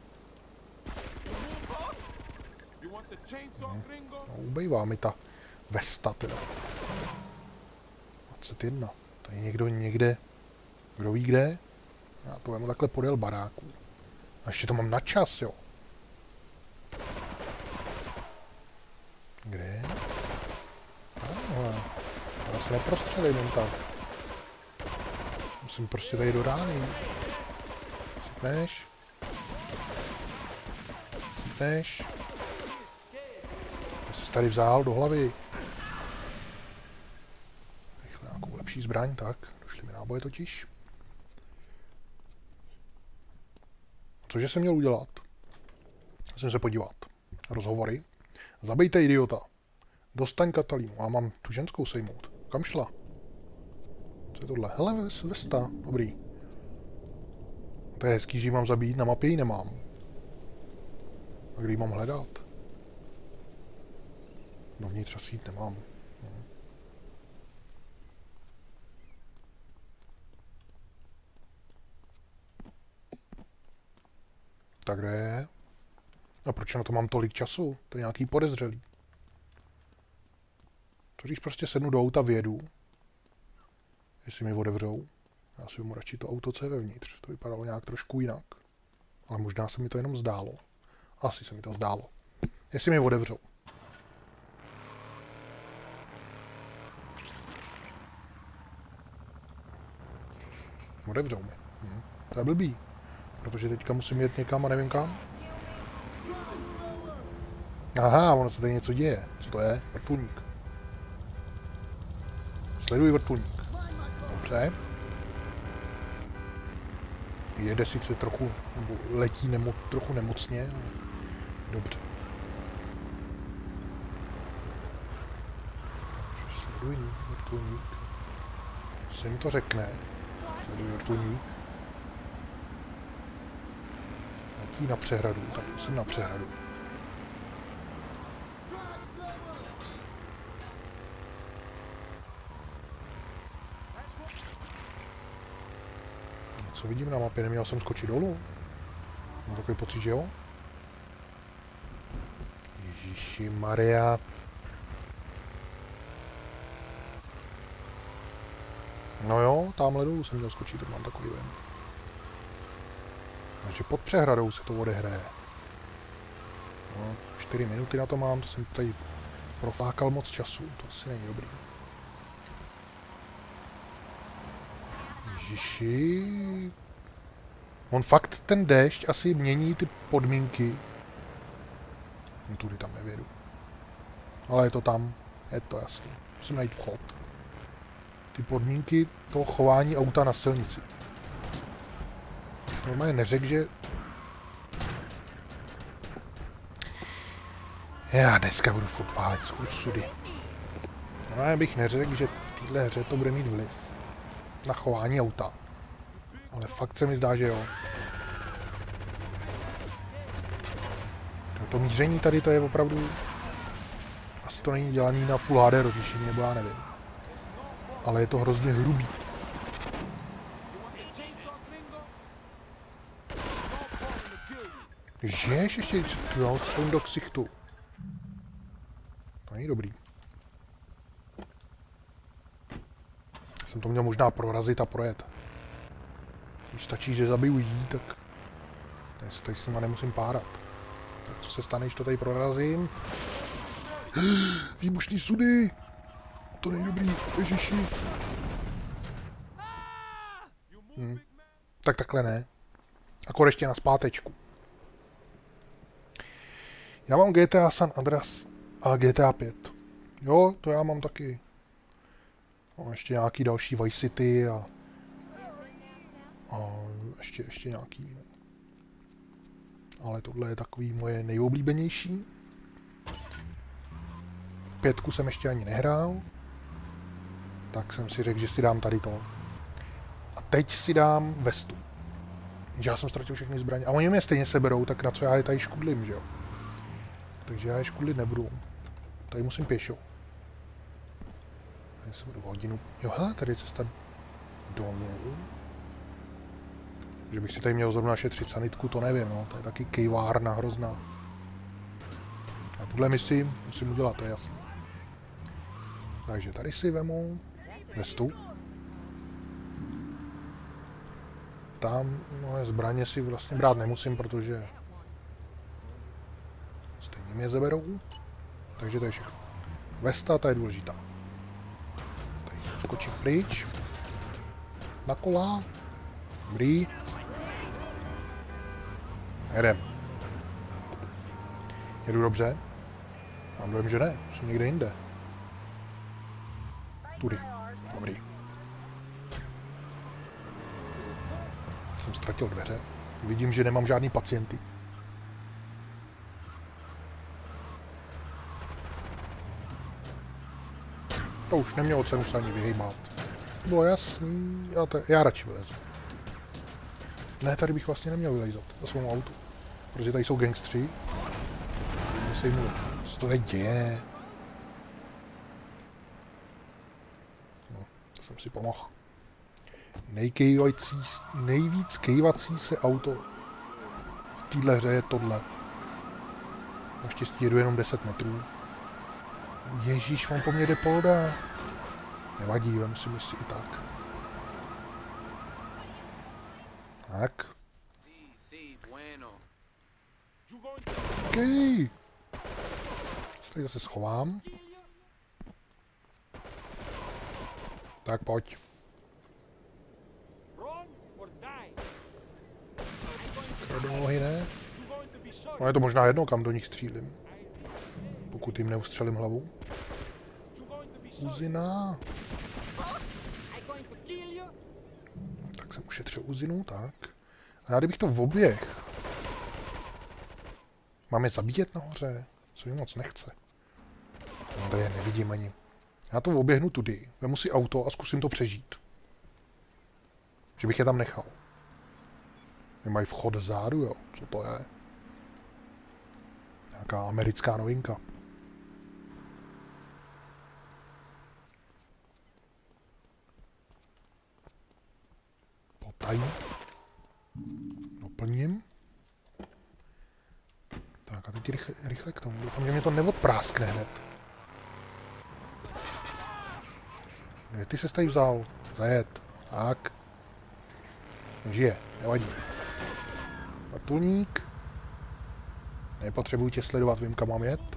No, ubejvá mi ta Vesta teda. 21. Tady někdo někde, kdo ví kde. Já to vemu takhle podél baráku. A ještě to mám na čas, jo. Kde? Já se neprostřelím jen tak. Musím prostě tady do rány. Sypneš. Sypneš. Já jsi tady vzal do hlavy. Rychle nějakou lepší zbraň, tak. Došly mi náboje totiž. Cože jsem měl udělat? Musím se podívat. Rozhovory. Zabijte idiota. Dostaň Katalínu. A mám tu ženskou sejmout. Kam šla? Co je tohle? Hele, Vesta. Dobrý. To je hezký, že ji mám zabít. Na mapě ji nemám. A kde ji mám hledat? Dovnitř asi jít nemám. No. Tak kde je? A proč na to mám tolik času? To je nějaký podezřelý. To když prostě sednu do auta, vyjedu. Jestli mi odevřou. Já si mu radši to auto, co je vevnitř. To vypadalo nějak trošku jinak. Ale možná se mi to jenom zdálo. Asi se mi to zdálo. Jestli mi otevřou. Otevřou mi. To je blbý. Protože teďka musím jet někam a nevím kam. Aha, ono se tady něco děje. Co to je? Vrtulník. Sleduj vrtulník. Dobře. Jede sice trochu, nebo letí trochu nemocně, ale dobře. Sleduj vrtulník. Se mi to řekne. Sleduj vrtulník. Letí na přehradu, tak jsem na přehradu. Co vidím na mapě? Neměl jsem skočit dolů? Mám takový pocit, že jo? Ježíši Maria. No jo, tamhle dolů jsem měl skočit, tak mám takový dojem. Takže pod přehradou se to odehraje. No, 4 minuty na to mám, to jsem tady profákal moc času, to asi není dobrý. Ježiši. On fakt ten déšť asi mění ty podmínky. No tudy tam nevědu. Ale je to tam, je to jasný. Musím najít vchod. Ty podmínky toho chování auta na silnici. Normálně neřekl, že... Já dneska budu furt válet sudy. Normálně bych neřekl, že v této hře to bude mít vliv na chování auta. Ale fakt se mi zdá, že jo. To míření tady to je opravdu... Asi to není dělaný na Full HD rozlišení, nebo já nevím. Ale je to hrozně hrubý. Žiješ ještě tu střelím do ksichtu. To není dobrý. Jsem to měl možná prorazit a projet. Když stačí, že zabiju jí, tak tady s nima nemusím párat. Tak co se stane, když to tady prorazím? Výbušní sudy! To není dobrý, ježiši. Tak takhle ne. Akor ještě na zpátečku. Já mám GTA San Andreas a GTA 5. Jo, to já mám taky. No, ještě nějaký další Vice City a ještě nějaký. No. Ale tohle je takový moje nejoblíbenější. 5 jsem ještě ani nehrál. Tak jsem si řekl, že si dám tady to. A teď si dám vestu. Já jsem ztratil všechny zbraně. A oni mě stejně seberou, tak na co já je tady škudlím, že jo? Takže já je škudlit nebudu. Tady musím pěšou. Tady se budu hodinu... Jo, hele, tady je cesta dolů. Že bych si tady měl zrovna šetřit sanitku, to nevím, no. To je taky kejvárna hrozná. A tuhle misi musím udělat, to je jasné. Takže tady si vemu vestu. Tam moje zbraně si vlastně brát nemusím, protože stejně mě zaberou. Takže to je všechno. Vesta, ta je důležitá. Tady skočím pryč. Na kola. Dobrý. Jedem. Jedu dobře? Mám dojem, že ne. Jsem někde jinde. Tudy. Dobrý. Jsem ztratil dveře. Vidím, že nemám žádný pacienty. To už nemělo cenu se ani vyhýbat. Bylo jasný. Já radši vylezu. Ne, tady bych vlastně neměl vylejzat za svou autu. Protože tady jsou gangstři. Co to tady děje? No, to jsem si pomohl. Nejvíc kejvací se auto v téhle hře je tohle. Naštěstí jedu jenom 10 metrů. Ježíš, on po mně jde polda. Nevadí, vem si myslí i tak. Tak. Okay. Tady zase schovám. Tak pojď. Do nohy ne? No je to možná jedno, kam do nich střílím. Pokud jim neustřelím hlavu. Uzina. Tak jsem ušetřil uzinu, tak. A já kdybych to v oběh. Mám je zabíjet nahoře? Co mi moc nechce. No, tady je nevidím ani. Já to oběhnu tudy. Vemu si auto a zkusím to přežít. Že bych je tam nechal. Mají vchod zádu, jo. Co to je? Nějaká americká novinka. Potají. Doplním. Tak a teď rychle k tomu. Doufám, že mě to neodpráskne hned. Kde ty se tady vzal? Zajet. Tak. Žije, nevadí. Vrtulník. Nepotřebuji tě sledovat, vím, kam mám jet.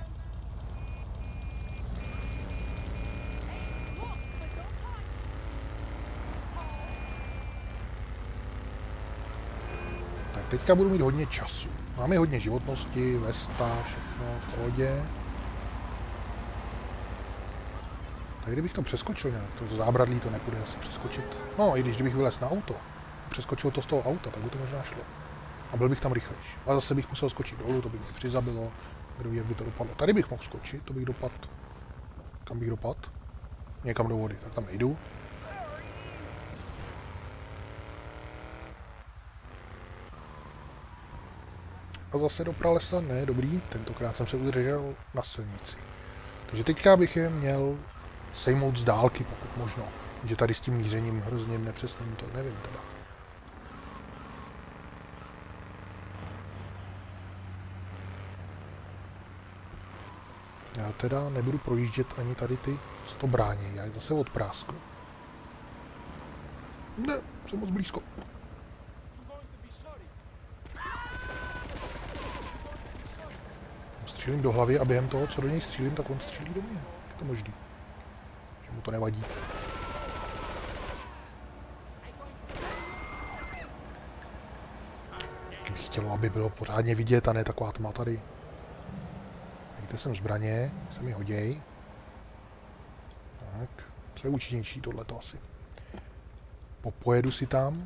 Tak teďka budu mít hodně času. Máme hodně životnosti, vesta, všechno v pohodě. Tak kdybych to přeskočil nějak, to zábradlí to nepůjde asi přeskočit. No, i když kdybych vylez na auto a přeskočil to z toho auta, tak by to možná šlo. A byl bych tam rychlejší. Ale zase bych musel skočit dolů, to by mě přizabilo. Kdo ví, jak by to dopadlo. Tady bych mohl skočit, to bych dopadl. Kam bych dopadl? Někam do vody, tak tam nejdu. A zase do pralesa, ne, dobrý. Tentokrát jsem se udržel na silnici. Takže teďka bych je měl sejmout z dálky, pokud možno. Že tady s tím mířením hrozně nepřesným, to nevím teda. Já teda nebudu projíždět ani tady ty, co to brání. Já je zase odprásknu. Ne, jsem moc blízko. Střílím do hlavy a během toho, co do něj střílím, tak on střílí do mě. Je to možný. Že mu to nevadí. Bych chtěl, aby bylo pořádně vidět a ne taková tma tady. Dejte sem zbraně, se mi hoděj. Tak, co je účinnější tohleto asi. Pojedu si tam.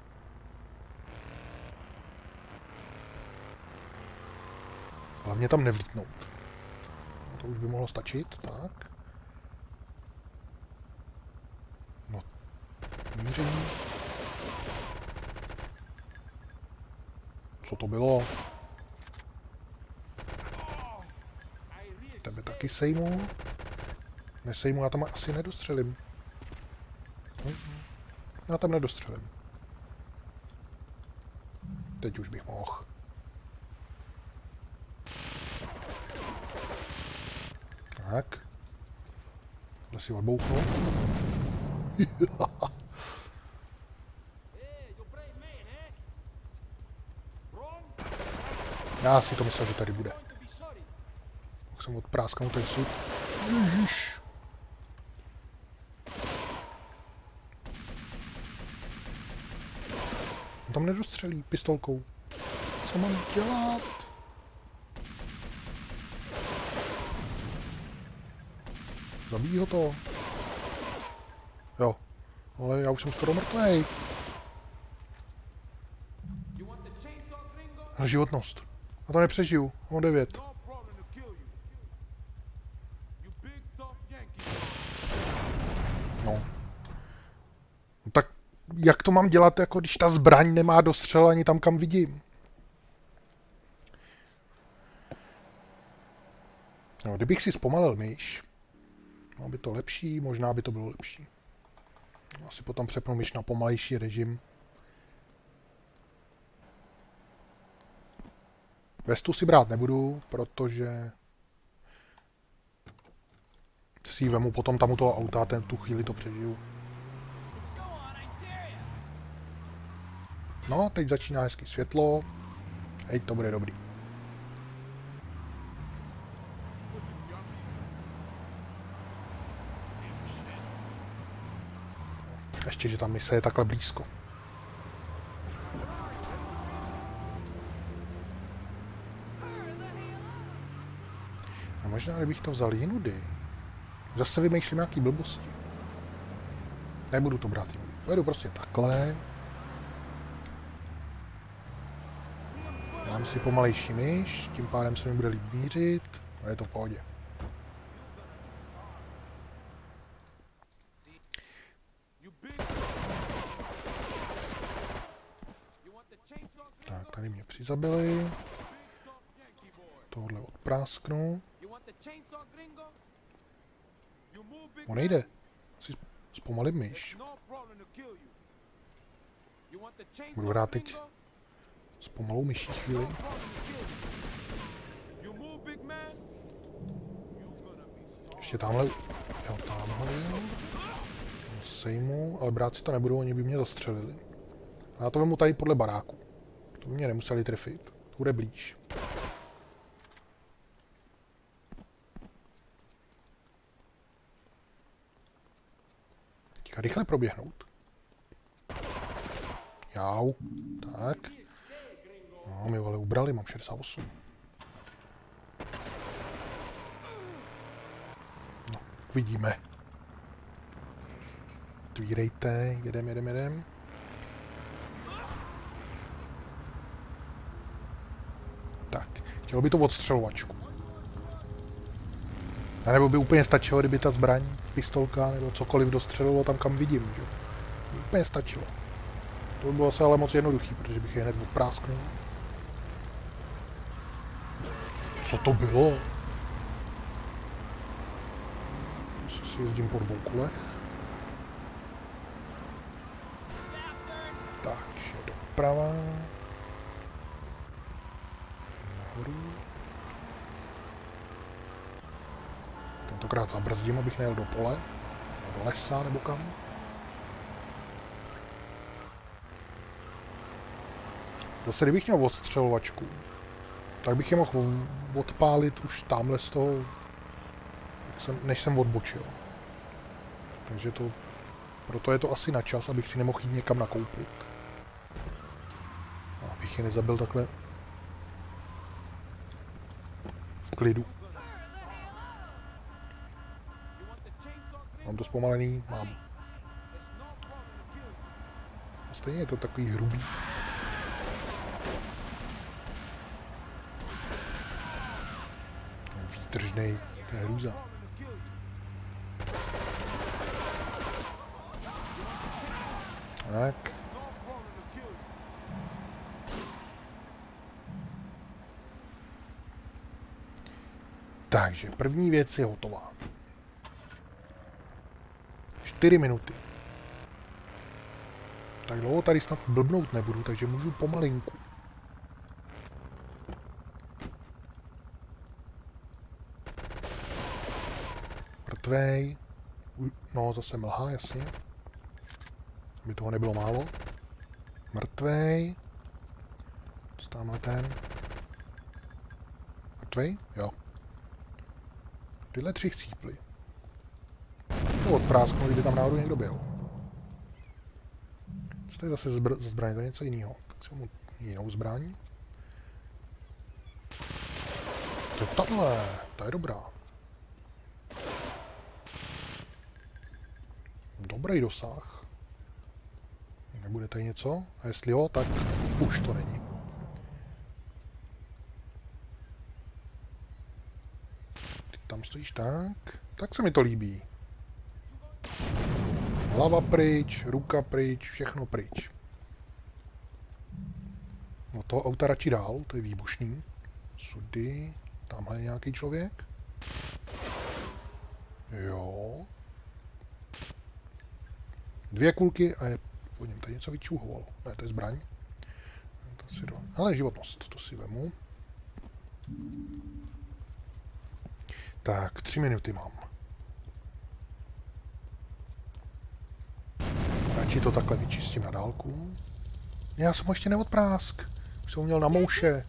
Hlavně tam nevlítnout. To už by mohlo stačit, tak. No, míření. Co to bylo? Tebe taky sejmu. Nesejmu, já tam asi nedostřelím. Já tam nedostřelím. Teď už bych mohl. Tak. Tohle si odbouchnu. Já si to myslel, že tady bude. Mohl jsem odprásknout ten sud. Ježiš. On tam nedostřelí pistolkou. Co mám dělat? Zabíjí ho to. Jo. Ale já už jsem skoro mrtvej. A životnost. A to nepřežiju. Mám 9. No. Tak jak to mám dělat, jako když ta zbraň nemá dostřel ani tam, kam vidím? No, kdybych si zpomalil myš, no, by to lepší, možná by to bylo lepší. Asi potom přepnu myš na pomalejší režim. Vestu si brát nebudu, protože si ji vemu potom tam u toho auta a tu chvíli to přežiju. No, teď začíná hezky světlo. Hej, to bude dobrý. Ještě, že ta mise je takhle blízko. A možná, kdybych to vzal jinudy. Zase vymýšlím nějaký blbosti. Nebudu to brát jinudy. Pojedu prostě takhle. Dám si pomalejší myš, tím pádem se mi bude líp mířit. A je to v pohodě. Tak, tady mě přizabili. Tohle odprásknu. On nejde. Asi zpomalím myš. Budu hrát teď s pomalou myší chvíli. Ještě tamhle. Jo, tamhle. Sejmu, ale brát si to nebudou, oni by mě zastřelili. A já to vemu tady podle baráku. To by mě nemuseli trefit. To bude blíž. Teďka rychle proběhnout. Jau. Tak. No, my vole ubrali, mám 68. No, vidíme. Otvírejte, jedem. Tak, chtělo by to odstřelovačku. A nebo by úplně stačilo, kdyby ta zbraň, pistolka nebo cokoliv dostřelilo tam, kam vidím, že? Úplně stačilo. To by bylo asi ale moc jednoduchý, protože bych je hned odprásknul. Co to bylo? Si jezdím po dvou kolech. Takže doprava. Nahoru. Tentokrát zabrzdím, abych nejel do pole. Do lesa nebo kam. Zase kdybych měl odstřelovačku, tak bych je mohl odpálit už tamhle z toho, než jsem odbočil. Takže to, proto je to asi na čas, abych si nemohl jít někam nakoupit. A abych je nezabil takhle v klidu. Mám to zpomalený? Mám. A stejně je to takový hrubý. Výtržnej, to je hrůza. Tak. Takže první věc je hotová. 4 minuty. Tak dlouho tady snad blbnout nebudu, takže můžu pomalinku. Mrtvej. No, zase mlha, jasně. Aby toho nebylo málo. Mrtvej. Dostáváme ten. Mrtvej? Jo. Tyhle 3 chcíply. To odprásknu, kdyby tam náhodou někdo byl. Co to je zase za zbraň? To je něco jiného. Tak si mu jinou zbraň. To je tahle. Ta je dobrá. Dobrý dosah. Nebude tady něco? A jestli jo, tak už to není. Ty tam stojíš tak. Tak se mi to líbí. Hlava pryč, ruka pryč, všechno pryč. No toho auta radši dál, to je výbušný. Sudy. Tamhle je nějaký člověk. Jo. 2 kulky a je po něm tady něco vyčuhovalo. Ne, to je zbraň. To si ale životnost, to si vemu. Tak, 3 minuty mám. Radši to takhle vyčistím na dálku. Já jsem ho ještě neodprásk. Už jsem ho měl na mouše.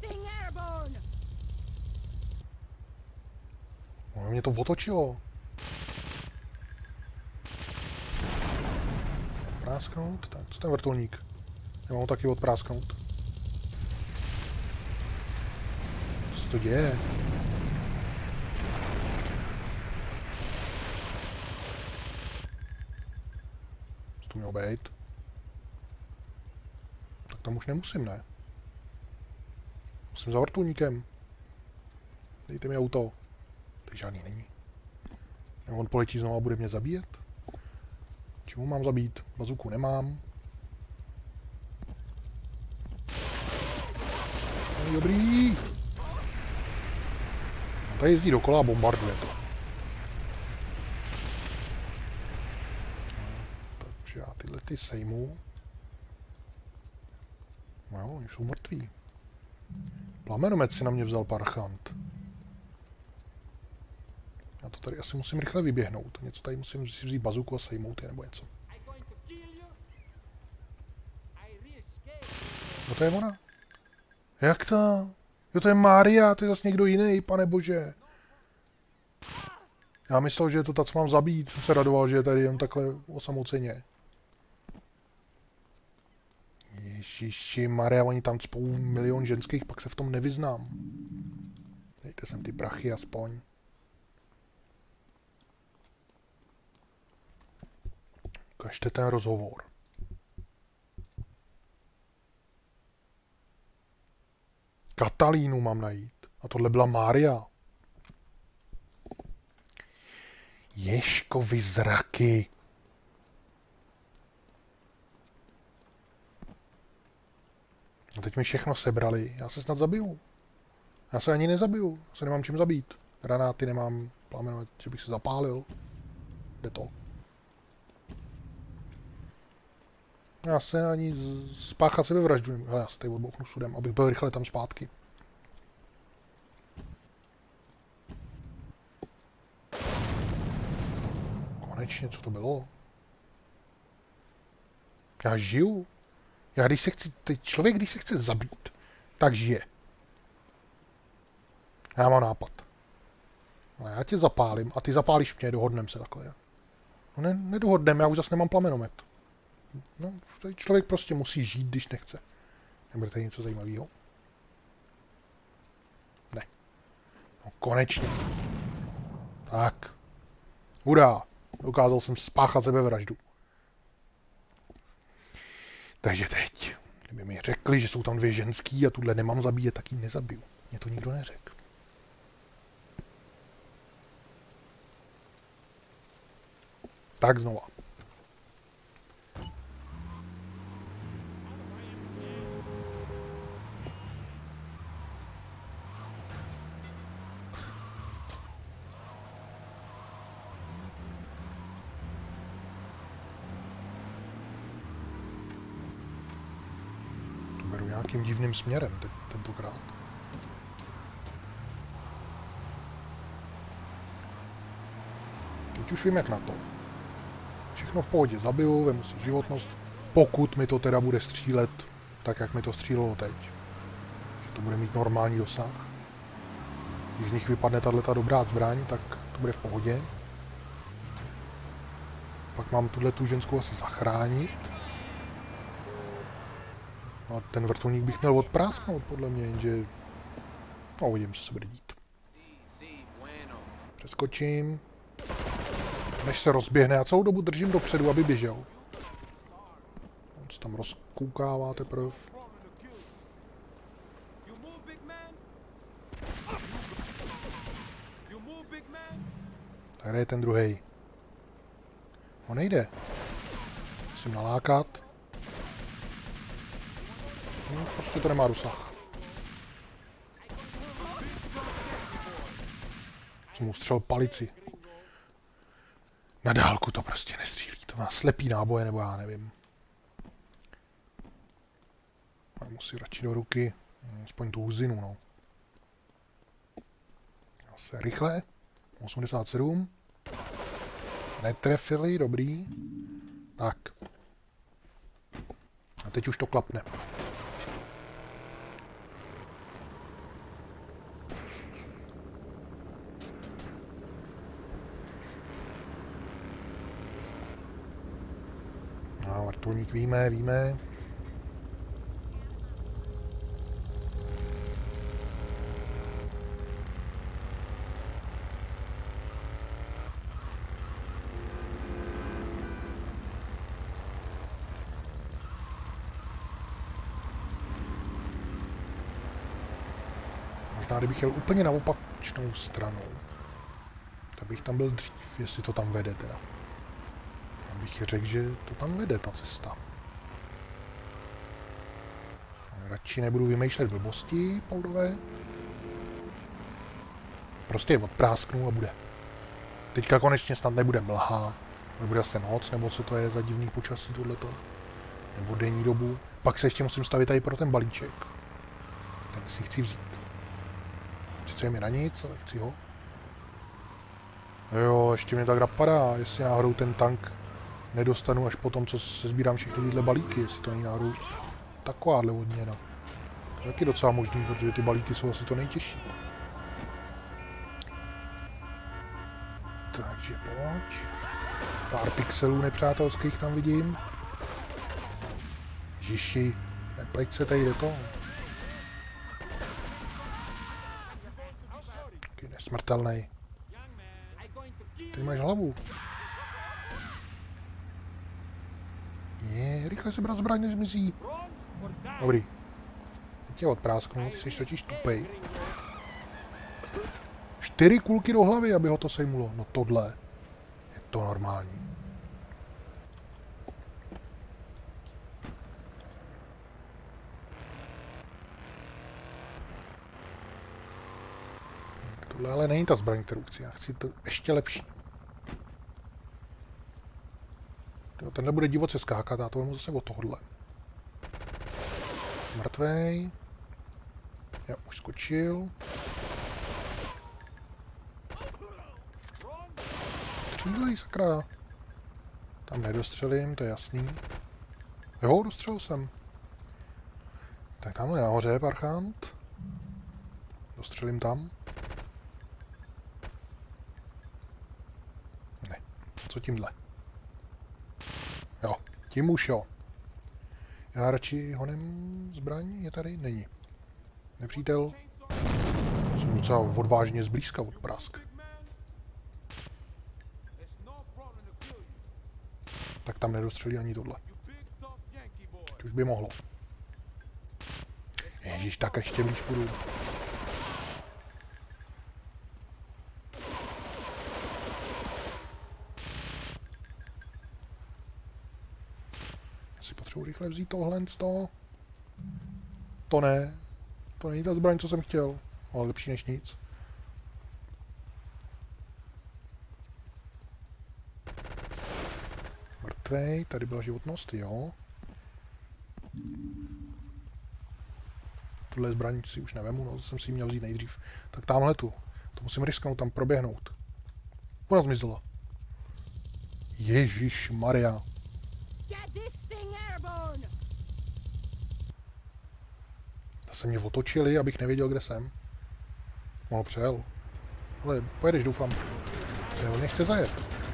No, mě to otočilo. odprásknout. Tak, co ten vrtulník? Já mám ho taky odprásknout. Co se to děje? Co to mělo být? Tak tam už nemusím, ne? Musím za vrtulníkem. Dejte mi auto. To žádný není. Nebo on poletí znovu a bude mě zabíjet? Čemu mám zabít? Bazuku nemám. Dobrý. No, tady jezdí dokola a bombarduje to. No, takže já tyhle ty sejmu. No jo, oni jsou mrtví. Plamenomet si na mě vzal parchant. Já to tady asi musím rychle vyběhnout. Něco tady musím si vzít bazuku a sejmout je nebo něco. No to je ona. Jak to? Jo, to je Mária, to je zase někdo jiný, pane bože. Já myslel, že je to ta, co mám zabít. Jsem se radoval, že je tady jen takhle osamoceně. Ježiši Maria, oni tam cpou milion ženských, pak se v tom nevyznám. Dejte sem ty prachy aspoň. Ukažte ten rozhovor. Katalínu mám najít. A tohle byla Mária. Ježkovy zraky. A teď mi všechno sebrali. Já se snad zabiju. Já se ani nezabiju. Já se nemám čím zabít. Granáty nemám. Plamenovat, že bych se zapálil. Jde to. Já se ani spáchat sebevraždu. Já se tady odbouchnu sudem, abych byl rychle tam zpátky. Konečně, co to bylo? Já žiju. Já když se chci, člověk, když se chce zabít, tak žije. Já mám nápad. A já tě zapálím a ty zapálíš mě, dohodneme se takhle. No nedohodneme, já už zase nemám plamenomet. No, člověk prostě musí žít, když nechce. Nebude tady něco zajímavého? Ne. No konečně. Tak. Hurá. Dokázal jsem spáchat sebevraždu. Takže teď, kdyby mi řekli, že jsou tam dvě ženský a tuhle nemám zabíjet, tak ji nezabiju. Mě to nikdo neřekl. Tak znova. Nějakým divným směrem tentokrát. Teď už vím, jak na to. Všechno v pohodě zabiju, vemu si životnost, pokud mi to teda bude střílet tak, jak mi to střílelo teď. Že to bude mít normální dosah. Když z nich vypadne tato dobrá zbraň, tak to bude v pohodě. Pak mám tu ženskou asi zachránit. A ten vrtulník bych měl odprásknout, podle mě, jenže... No, uvidím, co se bude dít. Přeskočím. Než se rozběhne, já celou dobu držím dopředu, aby běžel. On se tam rozkoukává teprve. Tady je ten druhej. On nejde. Musím nalákat. No, prostě to nemá dosah. Jsem mu střelil palici. Na dálku to prostě nestřílí. To má slepý náboje, nebo já nevím. A musí radši do ruky. Aspoň tu huzinu, no. Zase rychle. 87. Netrefili, dobrý. Tak. A teď už to klapne. Vrtulník víme, víme. Možná kdybych jel úplně na opačnou stranu, tak bych tam byl dřív, jestli to tam vede teda. Já bych řekl, že to tam vede, ta cesta. Radši nebudu vymýšlet blbosti poldové. Prostě je odprásknu a bude. Teďka konečně snad nebude mlha, nebude asi noc, nebo co to je za divný počasí tohleto. Nebo denní dobu. Pak se ještě musím stavit tady pro ten balíček. Ten si chci vzít. Sice je mi na nic, ale chci ho. Jo, ještě mě tak napadá, jestli náhodou ten tank nedostanu až po tom, co se sbírám všechny tyhle balíky, jestli to není náhodou takováhle odměna. To je taky docela možný, protože ty balíky jsou asi to nejtěžší. Takže pojď. Pár pixelů nepřátelských tam vidím. Ježiši, nepleť se tady do toho. Taky nesmrtelnej. Ty máš hlavu. Je, rychle se brát zbraň, nezmizí. Dobrý. Teď tě odprásknu, ty jsi totiž tupej. 4 kulky do hlavy, aby ho to sejmulo. No tohle je to normální. Tohle ale není ta zbraň, kterou chci. Já chci to ještě lepší. Tenhle bude divoce skákat, já to vemu zase od tohohle. Mrtvej. Já už skočil. Střílej, sakra. Tam nedostřelím, to je jasný. Jo, dostřelil jsem. Tak tamhle nahoře je parchant. Dostřelím tam. Ne. Co tímhle? Jo, tím už jo. Já radši honem zbraň, je tady? Není. Nepřítel. Jsem docela odvážně zblízka od prask. Tak tam nedostřelí ani tohle. To už by mohlo. Ježíš, tak ještě blíž půjdu. Si potřebuji rychle vzít tohle z toho. To ne. To není ta zbraň, co jsem chtěl. Ale lepší než nic. Mrtvej, tady byla životnost, jo. Tuhle zbraň si už nevemu, no to jsem si ji měl vzít nejdřív. Tak tamhle tu. To musím risknout, tam proběhnout. Ona zmizela. Ježíš Maria. Zase mě otočili, abych nevěděl, kde jsem. No, přejel. Ale pojedeš, doufám. On mě chce zajet.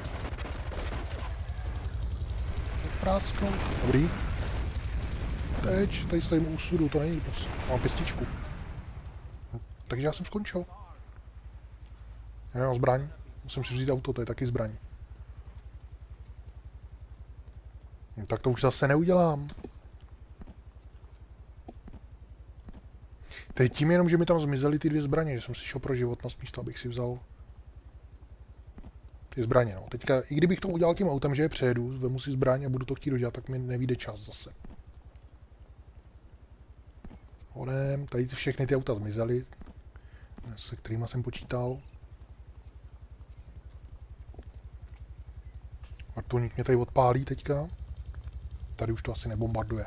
Prásknout. Dobrý. Teď, tady stojím u sudu, to není moc. Mám pěstičku. Takže já jsem skončil. Já nemám zbraň. Musím si vzít auto, to je taky zbraň. Tak to už zase neudělám. Teď tím jenom, že mi tam zmizely ty 2 zbraně, že jsem si šel pro životnost místo, abych si vzal ty zbraně. No. Teďka, i kdybych to udělal tím autem, že je přejedu, vemu si zbraň a budu to chtít dodělat, tak mi nevyjde čas zase. Honem, tady všechny ty auta zmizely, se kterýma jsem počítal. Vrtulník mě tady odpálí teďka. Tady už to asi nebombarduje.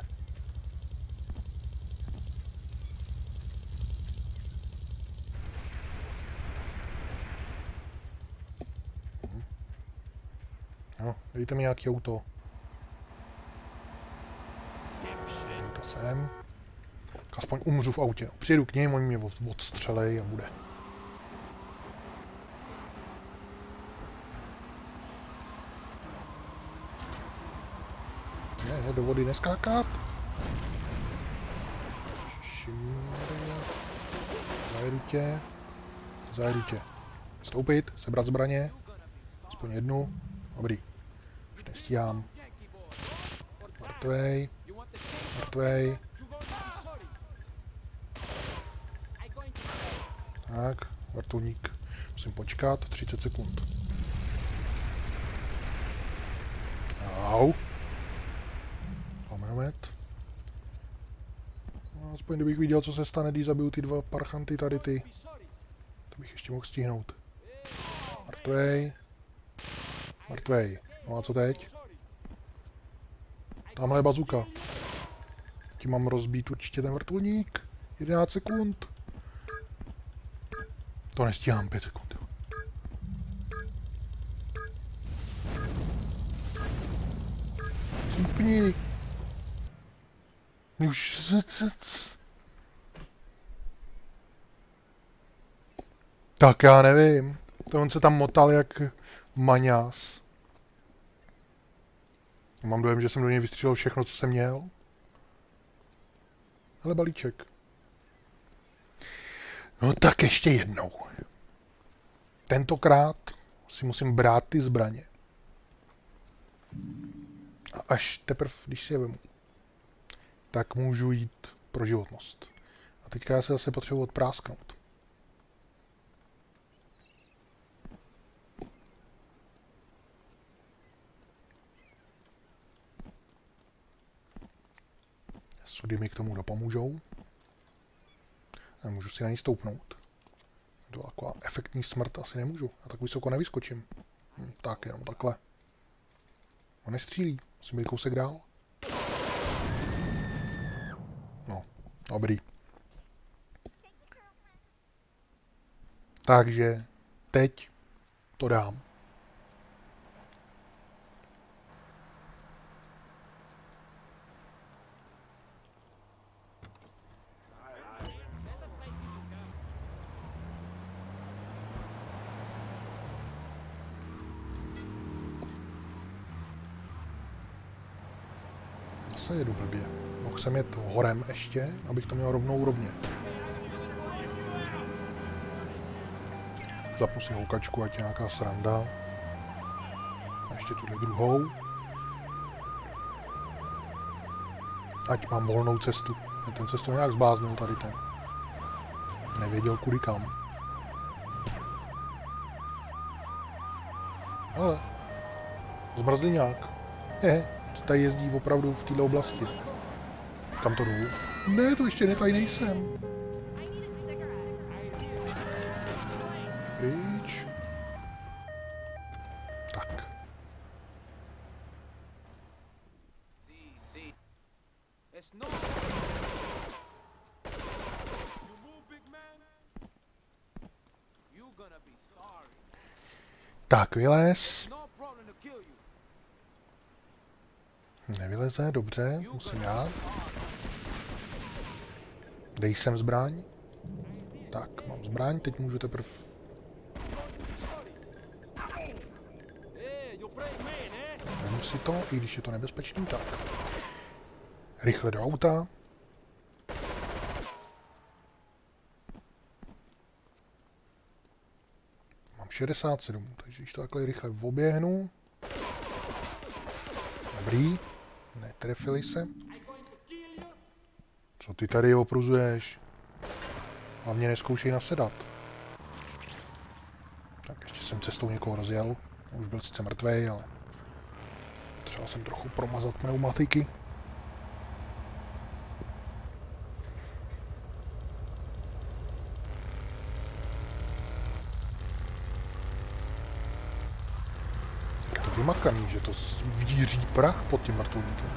No, dejte mi nějaký auto. Dej to sem. Aspoň umřu v autě. No, přijedu k něm, oni mě odstřelej a bude. Je do vody neskákat. Šimaria. Zajedu tě. Stoupit, sebrat zbraně. Aspoň jednu. Dobrý. Už nestíhám. Mrtvej. Tak, vrtulník. Musím počkat, 30 sekund. Au. Plamenomet. No, aspoň kdybych viděl, co se stane, když zabiju ty dva parchanty tady ty. To bych ještě mohl stihnout. Mrtvej. No a co teď? Tamhle je bazuka. Tím mám rozbít určitě ten vrtulník. 11 sekund. To nestíhám, 5 sekund. Cípni. Už... Tak já nevím. To on se tam motal jak maňás. Mám dojem, že jsem do něj vystřelil všechno, co jsem měl. Ale balíček. No tak ještě jednou. Tentokrát si musím brát ty zbraně. A až teprve, když si je vemu, tak můžu jít pro životnost. A teďka já se zase potřebuji odprásknout. Sudy mi k tomu dopomůžou. A můžu si na ní stoupnout. To taková efektní smrt asi nemůžu. A tak vysoko nevyskočím. Tak, jenom takhle. On nestřílí. Musím být kousek dál. No, dobrý. Takže teď to dám. Se jedu blbě. Mohl jsem jet horem ještě, abych to měl rovnou rovně. Zapnu si houkačku, ať nějaká sranda. A ještě tuhle druhou. Ať mám volnou cestu. Ten se to nějak zbláznil tady ten. Nevěděl kudy kam. Ale zmrzliňák. Tady jezdí opravdu v této oblasti. Kam to jdu? Ne, to ještě ne, tady nejsem. Pryč. Tak. Tak, vylez. Nevyleze, dobře, musím já. Dej sem zbraň. Tak, mám zbraň, teď můžu teprve... Vemu si to, i když je to nebezpečný, tak. Rychle do auta. Mám 67, takže když to takhle rychle oběhnu. Dobrý. Netrefili se. Co ty tady opruzuješ? Hlavně nezkoušej nasedat. Tak ještě jsem cestou někoho rozjel. Už byl sice mrtvej, ale třeba jsem trochu promazat pneumatiky. Je to vymakaný, že to víří prach pod tím vrtulníkem.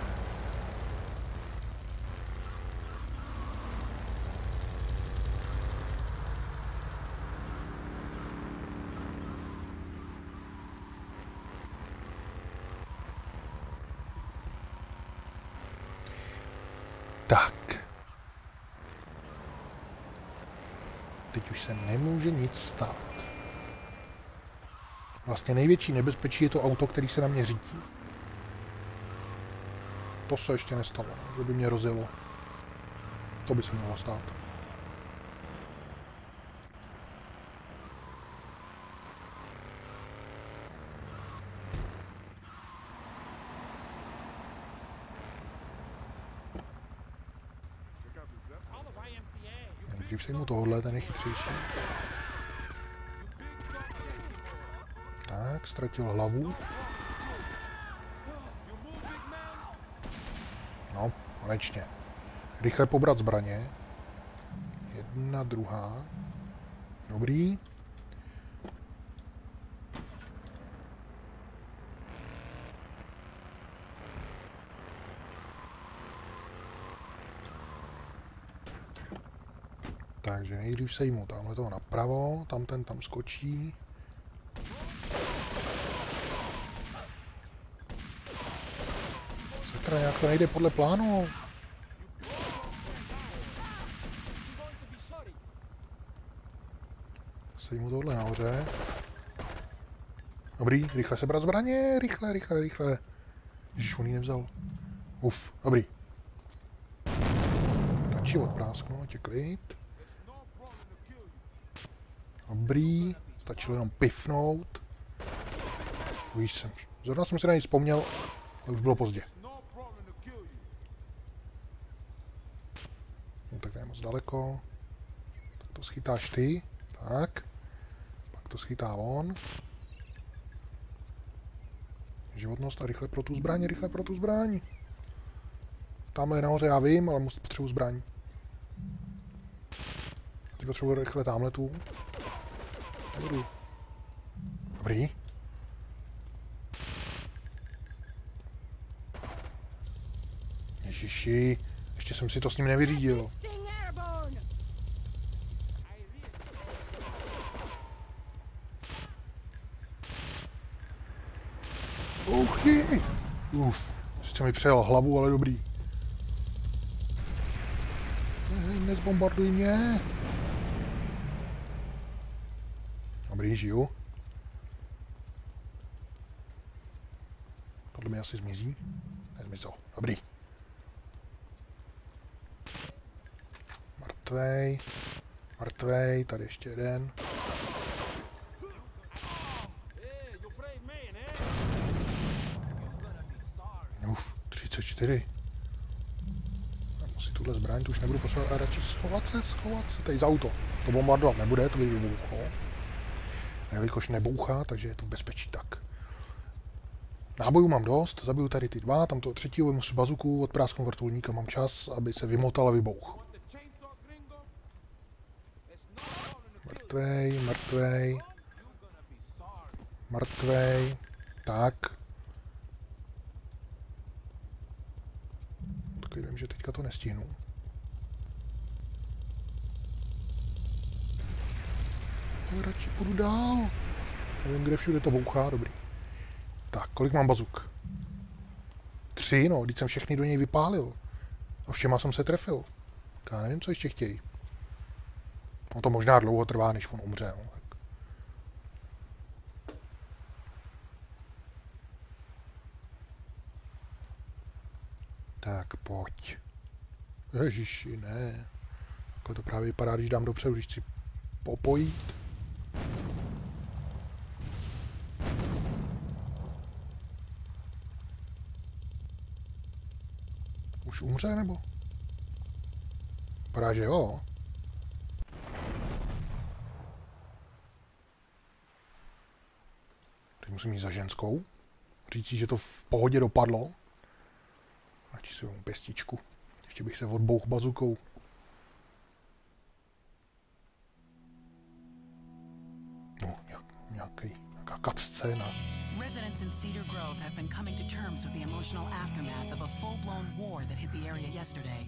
Tak. Teď už se nemůže nic stát. Vlastně největší nebezpečí je to auto, který se na mě řítí. To se ještě nestalo, že by mě rozjelo. To by se mohlo stát. Nejdřív si mu tohle, ten je chytřejší. Tak, ztratil hlavu. No, konečně. Rychle pobrat zbraně. Jedna, druhá. Dobrý. Takže nejdřív sejmu tamhle toho napravo, tam ten tam skočí. Sakra, nějak to nejde podle plánu. Sejmu tohle nahoře. Dobrý, rychle sebrat zbraně, rychle, rychle, rychle. Ježiš, on ji nevzal. Uf, dobrý. Radši odprásknu, tě klid. Dobrý, stačilo jenom pifnout. Fuj jsem. Zrovna jsem si na něj vzpomněl, ale už bylo pozdě. No tak je moc daleko. Tak to schytáš ty. Tak. Pak to schytá on. Životnost a rychle pro tu zbraň, rychle pro tu zbraň. Tamhle je nahoře, já vím, ale potřebuji zbraň. Teď potřebuji rychle tamhle tu. Dobrý. Dobrý. Ježiši, ještě jsem si to s ním nevyřídil. Uchy. Uf, sice mi přejel hlavu, ale dobrý. Nezbombarduj mě. Dobrý, žiju. Tohle mi asi zmizí. Nezmizelo. Dobrý. Mrtvej. Mrtvej, tady ještě jeden. Uf, 34. Musí tuhle zbraň, tu už nebudu potřebovat, a radši schovat se, tady za auto. To bombardovat nebude, to by vybouchlo. Jelikož nebouchá, takže je to v bezpečí tak. Nábojů mám dost, zabiju tady ty dva, tam toho třetího musím bazuku, odprásknu vrtulníka, mám čas, aby se vymotal a vybouch. Mrtvej, mrtvej. Mrtvej. Tak. Tak vím, že teďka to nestihnu. Radši půjdu dál. Nevím, kde všude to bouchá, dobrý. Tak, kolik mám bazuk? 3, no, když jsem všechny do něj vypálil. A všema jsem se trefil. Já nevím, co ještě chtějí. No to možná dlouho trvá, než on umře, no. Tak, pojď. Ježiši, ne. Takhle to právě vypadá, když dám dopředu, když chci popojit. Už umře, nebo? Vypadá, že jo. Teď musím jít za ženskou. Říct si, že to v pohodě dopadlo. Radši si vezmu pěstičku. Ještě bych se odbouch bazukou. No, nějaká cutscéna. Residents in Cedar Grove have been coming to terms with the emotional aftermath of a full-blown war that hit the area yesterday.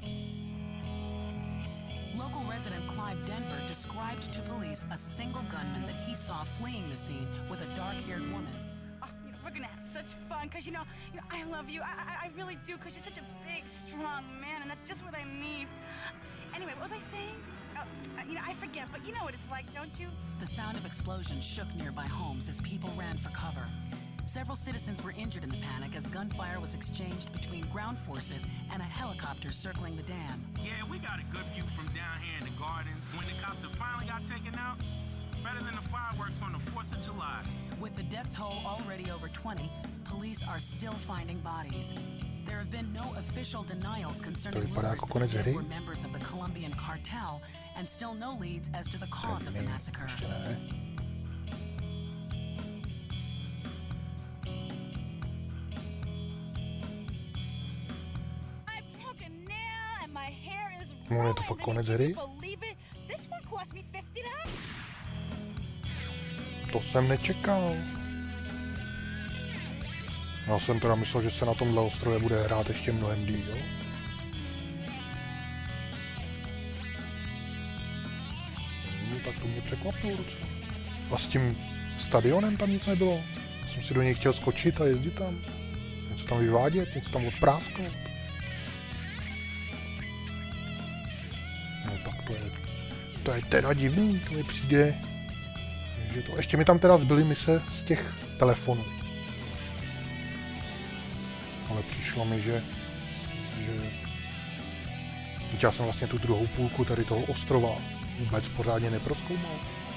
Local resident Clive Denver described to police a single gunman that he saw fleeing the scene with a dark-haired woman. Oh, we're gonna have such fun, because, you know, I love you. I really do, because you're such a big, strong man, and that's just what I need. Anyway, what was I saying? I forget, but you know what it's like, don't you? The sound of explosions shook nearby homes as people ran for cover. Several citizens were injured in the panic as gunfire was exchanged between ground forces and a helicopter circling the dam. Yeah, we got a good view from down here in the gardens when the copter finally got taken out. Better than the fireworks on the 4th of July. With the death toll already over 20, police are still finding bodies. There have been no official denials concerning rumors that the dead were members of the Colombian cartel, and still no leads as to the cause of the massacre. I broke a nail and my hair is No, je to fakt konec hry? This one cost me $50. To jsem nečekal. Já jsem teda myslel, že se na tomhle ostrově bude hrát ještě mnohem díl. Tak to mě překvapilo docela. A s tím stadionem tam nic nebylo. Jsem si do něj chtěl skočit a jezdit tam. Něco tam vyvádět, něco tam odprásknout. No tak to je teda divný, to mi přijde. Že to, ještě mi tam teda zbyly mise z těch telefonů. Ale přišlo mi, že já jsem vlastně tu druhou půlku tady toho ostrova vůbec pořádně neprozkoumal.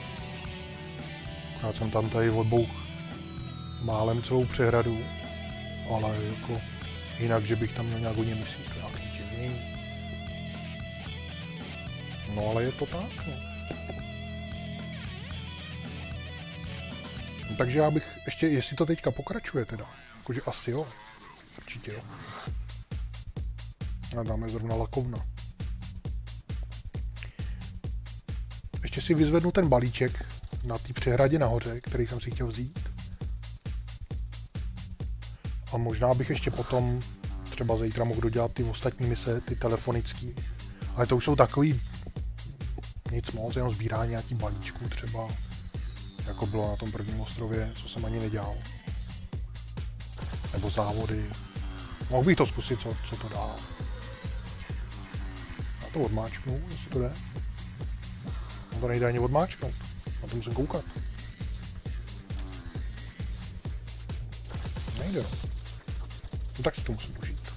Já jsem tam tady odbouch málem celou přehradu, ale jako jinak, že bych tam měl nějak hodně myslí, to nějaký divný. No ale je to tak, no. Takže já bych ještě, jestli to teďka pokračuje teda, jakože asi jo, určitě jo. A dáme zrovna lakovna. Ještě si vyzvednu ten balíček na té přehradě nahoře, který jsem si chtěl vzít. A možná bych ještě potom třeba zítra mohl dodělat ty ostatní mise, ty telefonický. Ale to už jsou takový nic moc, jenom sbírání nějaký balíčků třeba. Jako bylo na tom prvním ostrově, co jsem ani nedělal. Nebo závody. Mohl bych to zkusit, co to dá. Já to odmáčknu, jestli to jde. No to nejde ani odmáčknout. Na to musím koukat. Nejde. No tak si to musím užít.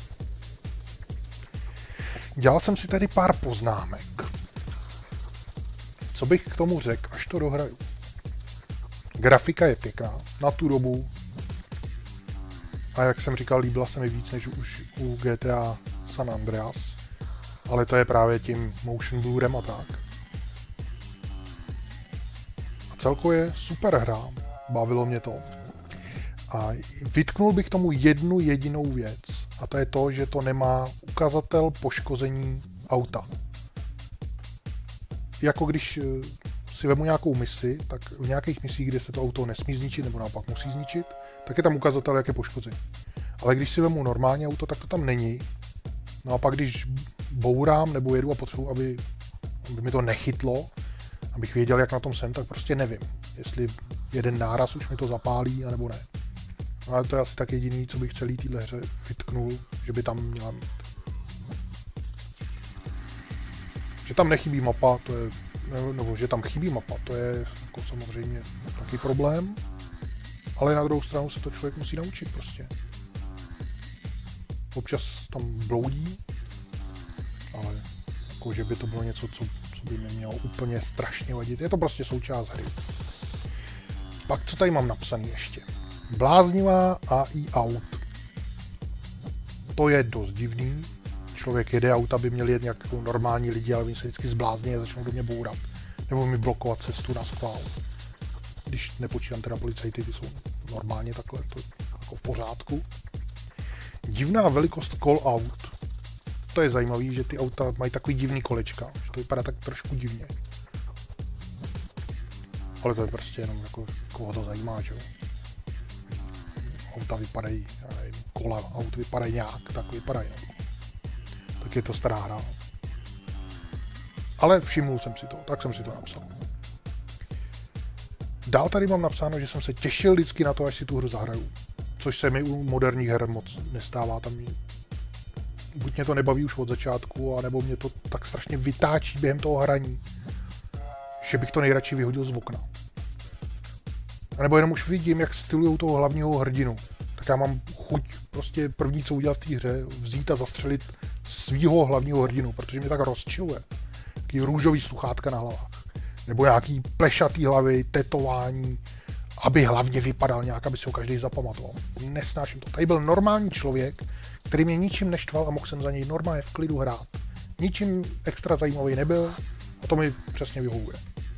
Dělal jsem si tady pár poznámek. Co bych k tomu řekl, až to dohraju. Grafika je pěkná, na tu dobu. A jak jsem říkal, líbila se mi víc než už u GTA San Andreas. Ale to je právě tím motion blurem a tak. A celkově super hra, bavilo mě to. A vytknul bych tomu jednu jedinou věc. A to je to, že to nemá ukazatel poškození auta. Jako když si vemu nějakou misi, tak v nějakých misích, kde se to auto nesmí zničit, nebo naopak musí zničit, tak je tam ukazatel, jak je poškozený. Ale když si vemu normální auto, tak to tam není. No a pak když bourám nebo jedu a potřebuji, aby mi to nechytlo, abych věděl, jak na tom jsem, tak prostě nevím, jestli jeden náraz už mi to zapálí, anebo ne. Ale to je asi tak jediný, co bych celý téhle hře vytknul, že by tam měla mít. Že tam nechybí mapa, to je, nebo že tam chybí mapa, to je jako samozřejmě taky problém, ale na druhou stranu se to člověk musí naučit prostě. Občas tam bloudí, ale jako, že by to bylo něco, co by mi mělo úplně strašně vadit. Je to prostě součást hry. Pak co tady mám napsaný ještě? Bláznivá AI aut. To je dost divný. Člověk jede, auta by měli jet nějak jako normální lidi, ale oni se vždycky zblázní a začnou do mě bourat. Nebo mi blokovat cestu na schvál. Když nepočítám teda policajty, ty jsou normálně takhle, to je jako v pořádku. Divná velikost call out. To je zajímavý, že ty auta mají takový divný kolečka, že to vypadá tak trošku divně. Ale to je prostě jenom jako, koho to zajímá, že jo. Auta vypadají, kola aut vypadají nějak, tak vypadají. No. Tak je to stará hra. Ale všimnul jsem si to, tak jsem si to napsal. Dál tady mám napsáno, že jsem se těšil vždycky na to, až si tu hru zahraju. Což se mi u moderních her moc nestává. Tam buď mě to nebaví už od začátku, anebo mě to tak strašně vytáčí během toho hraní, že bych to nejradši vyhodil z okna. A nebo jenom už vidím, jak stylujou toho hlavního hrdinu. Tak já mám chuť prostě první, co udělat v té hře, vzít a zastřelit svýho hlavního hrdinu, protože mě tak rozčiluje. Taký růžový sluchátka na hlavách. Nebo nějaký plešatý hlavy, tetování, aby hlavně vypadal nějak, aby si ho každý zapamatoval. Nesnáším to. Tady byl normální člověk, který mě ničím neštval a mohl jsem za něj normálně v klidu hrát. Ničím extra zajímavý nebyl a to mi přesně vyhovuje.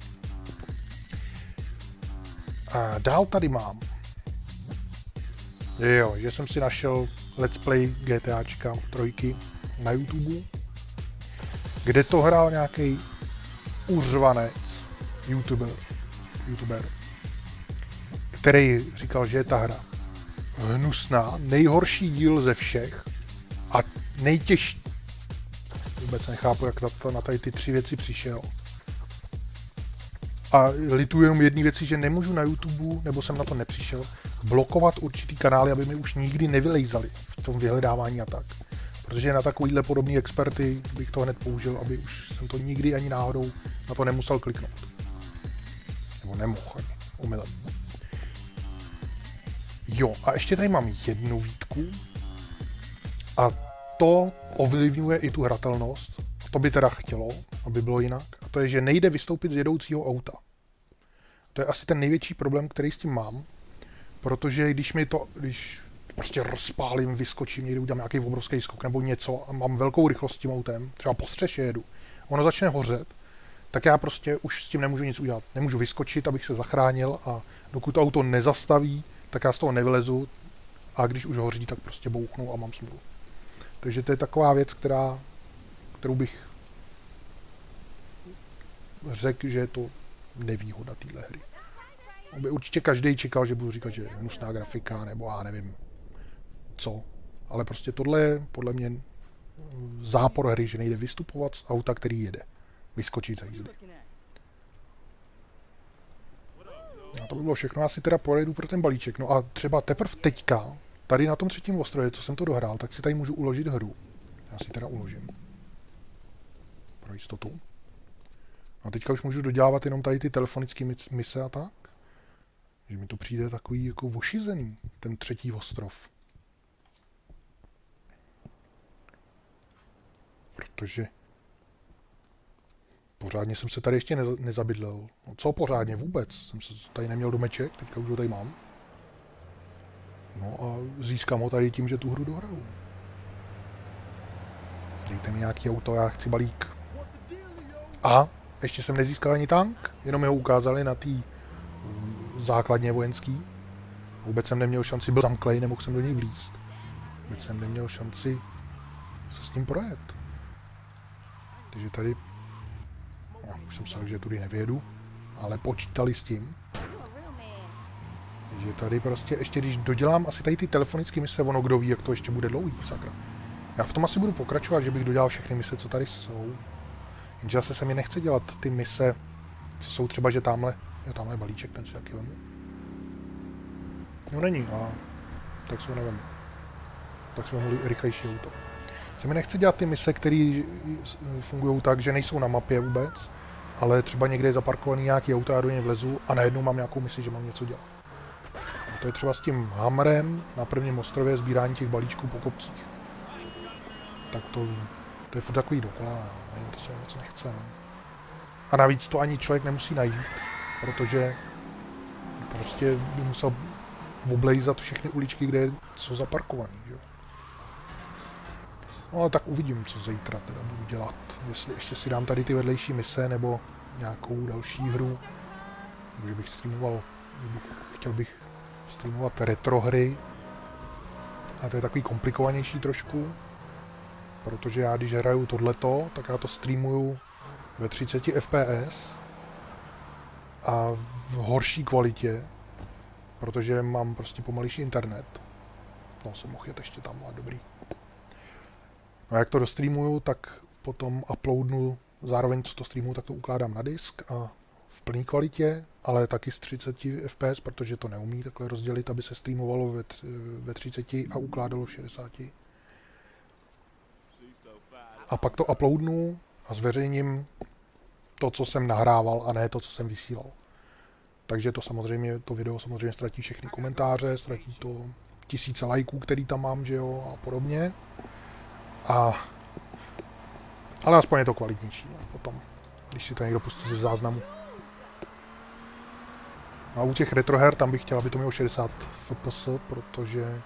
A dál tady mám. Jo, že jsem si našel Let's Play GTAčka 3 na YouTube, kde to hrál nějaký uřvanec YouTuber, který říkal, že je ta hra hnusná, nejhorší díl ze všech a nejtěžší. Vůbec nechápu, jak na tady ty 3 věci přišel. A lituju jenom jedné věci, že nemůžu na YouTube, nebo jsem na to nepřišel, blokovat určitý kanály, aby mi už nikdy nevylejzali v tom vyhledávání a tak. Protože na takovýhle podobný experty bych to hned použil, aby už jsem to nikdy ani náhodou na to nemusel kliknout. Nebo nemohl ani, omylem. Jo, a ještě tady mám jednu výtku. A to ovlivňuje i tu hratelnost. To by teda chtělo, aby bylo jinak. A to je, že nejde vystoupit z jedoucího auta. To je asi ten největší problém, který s tím mám. Protože když prostě rozpálím, vyskočím, někdy udělám nějaký obrovský skok nebo něco a mám velkou rychlost s tím autem, třeba po střeše jedu, ono začne hořet, tak já prostě už s tím nemůžu nic udělat. Nemůžu vyskočit, abych se zachránil a dokud to auto nezastaví, tak já z toho nevylezu a když už hoří, tak prostě bouchnu a mám smůlu. Takže to je taková věc, kterou bych řekl, že je to nevýhoda téhle hry. Aby určitě každý čekal, že budu říkat, že je hnusná grafika, nebo já nevím co. Ale prostě tohle je podle mě zápor hry, že nejde vystupovat z auta, který jede. Vyskočit za jízdy. A to by bylo všechno. Já si teda pojedu pro ten balíček. No a třeba teprve teďka, tady na tom 3. ostrově, co jsem to dohrál, tak si tady můžu uložit hru. Já si teda uložím. Pro jistotu. A teďka už můžu dodělávat jenom tady ty telefonické mise a tak. Že mi to přijde takový jako ošizený, ten 3. ostrov. Protože pořádně jsem se tady ještě nezabydlel. No co pořádně vůbec? Jsem se tady neměl domeček, teďka už ho tady mám. No a získám ho tady tím, že tu hru dohraju. Dejte mi nějaký auto, já chci balík. A ještě jsem nezískal ani tank, jenom mi ho ukázali na té základně vojenský. Vůbec jsem neměl šanci, byl zamklej, nemohl jsem do něj vlízt. Vůbec jsem neměl šanci se s ním projet. Takže tady, už jsem myslel, že tudy nevědu, ale počítali s tím. Takže tady prostě ještě, když dodělám asi tady ty telefonické mise, ono kdo ví, jak to ještě bude dlouhý, sakra. Já v tom asi budu pokračovat, že bych dodělal všechny mise, co tady jsou. Jenže zase se mi nechce dělat ty mise, co jsou třeba, že tamhle je balíček, ten si taky vemu. No není, a tak si ho nevím. Tak si vemu rychlejší auto. Se mi nechce dělat ty mise, které fungují tak, že nejsou na mapě vůbec, ale třeba někde je zaparkovaný nějaký auto, já do něj vlezu a najednou mám nějakou misi, že mám něco dělat. A to je třeba s tím hammerem na 1. ostrově sbírání těch balíčků po kopcích. Tak to je furt takový dokola, nevím, to se mi moc nechce. No. A navíc to ani člověk nemusí najít, protože prostě by musel oblejzat všechny uličky, kde jsou zaparkovaný. Jo. No ale tak uvidím, co zítra teda budu dělat. Jestli ještě si dám tady ty vedlejší mise, nebo nějakou další hru. Že bych streamoval, chtěl bych streamovat retro hry. A to je takový komplikovanější trošku. Protože já, když hraju tohleto, tak já to streamuju ve 30 fps a v horší kvalitě, protože mám prostě pomalejší internet. No, jsem mohl jet ještě tam, a dobrý. No a jak to dostreamuju, tak potom uploadnu, zároveň co to streamuju, tak to ukládám na disk a v plné kvalitě, ale taky s 30 fps, protože to neumí takhle rozdělit, aby se streamovalo ve 30 a ukládalo v 60. A pak to uploadnu a zveřejním to, co jsem nahrával, a ne to, co jsem vysílal. Takže to samozřejmě, to video samozřejmě ztratí všechny komentáře, ztratí to tisíce lajků, který tam mám, že jo, a podobně. Ale aspoň je to kvalitnější, no, potom, když si to někdo pustí ze záznamu. A u těch retroher tam bych chtěl, aby to mělo 60 fps, protože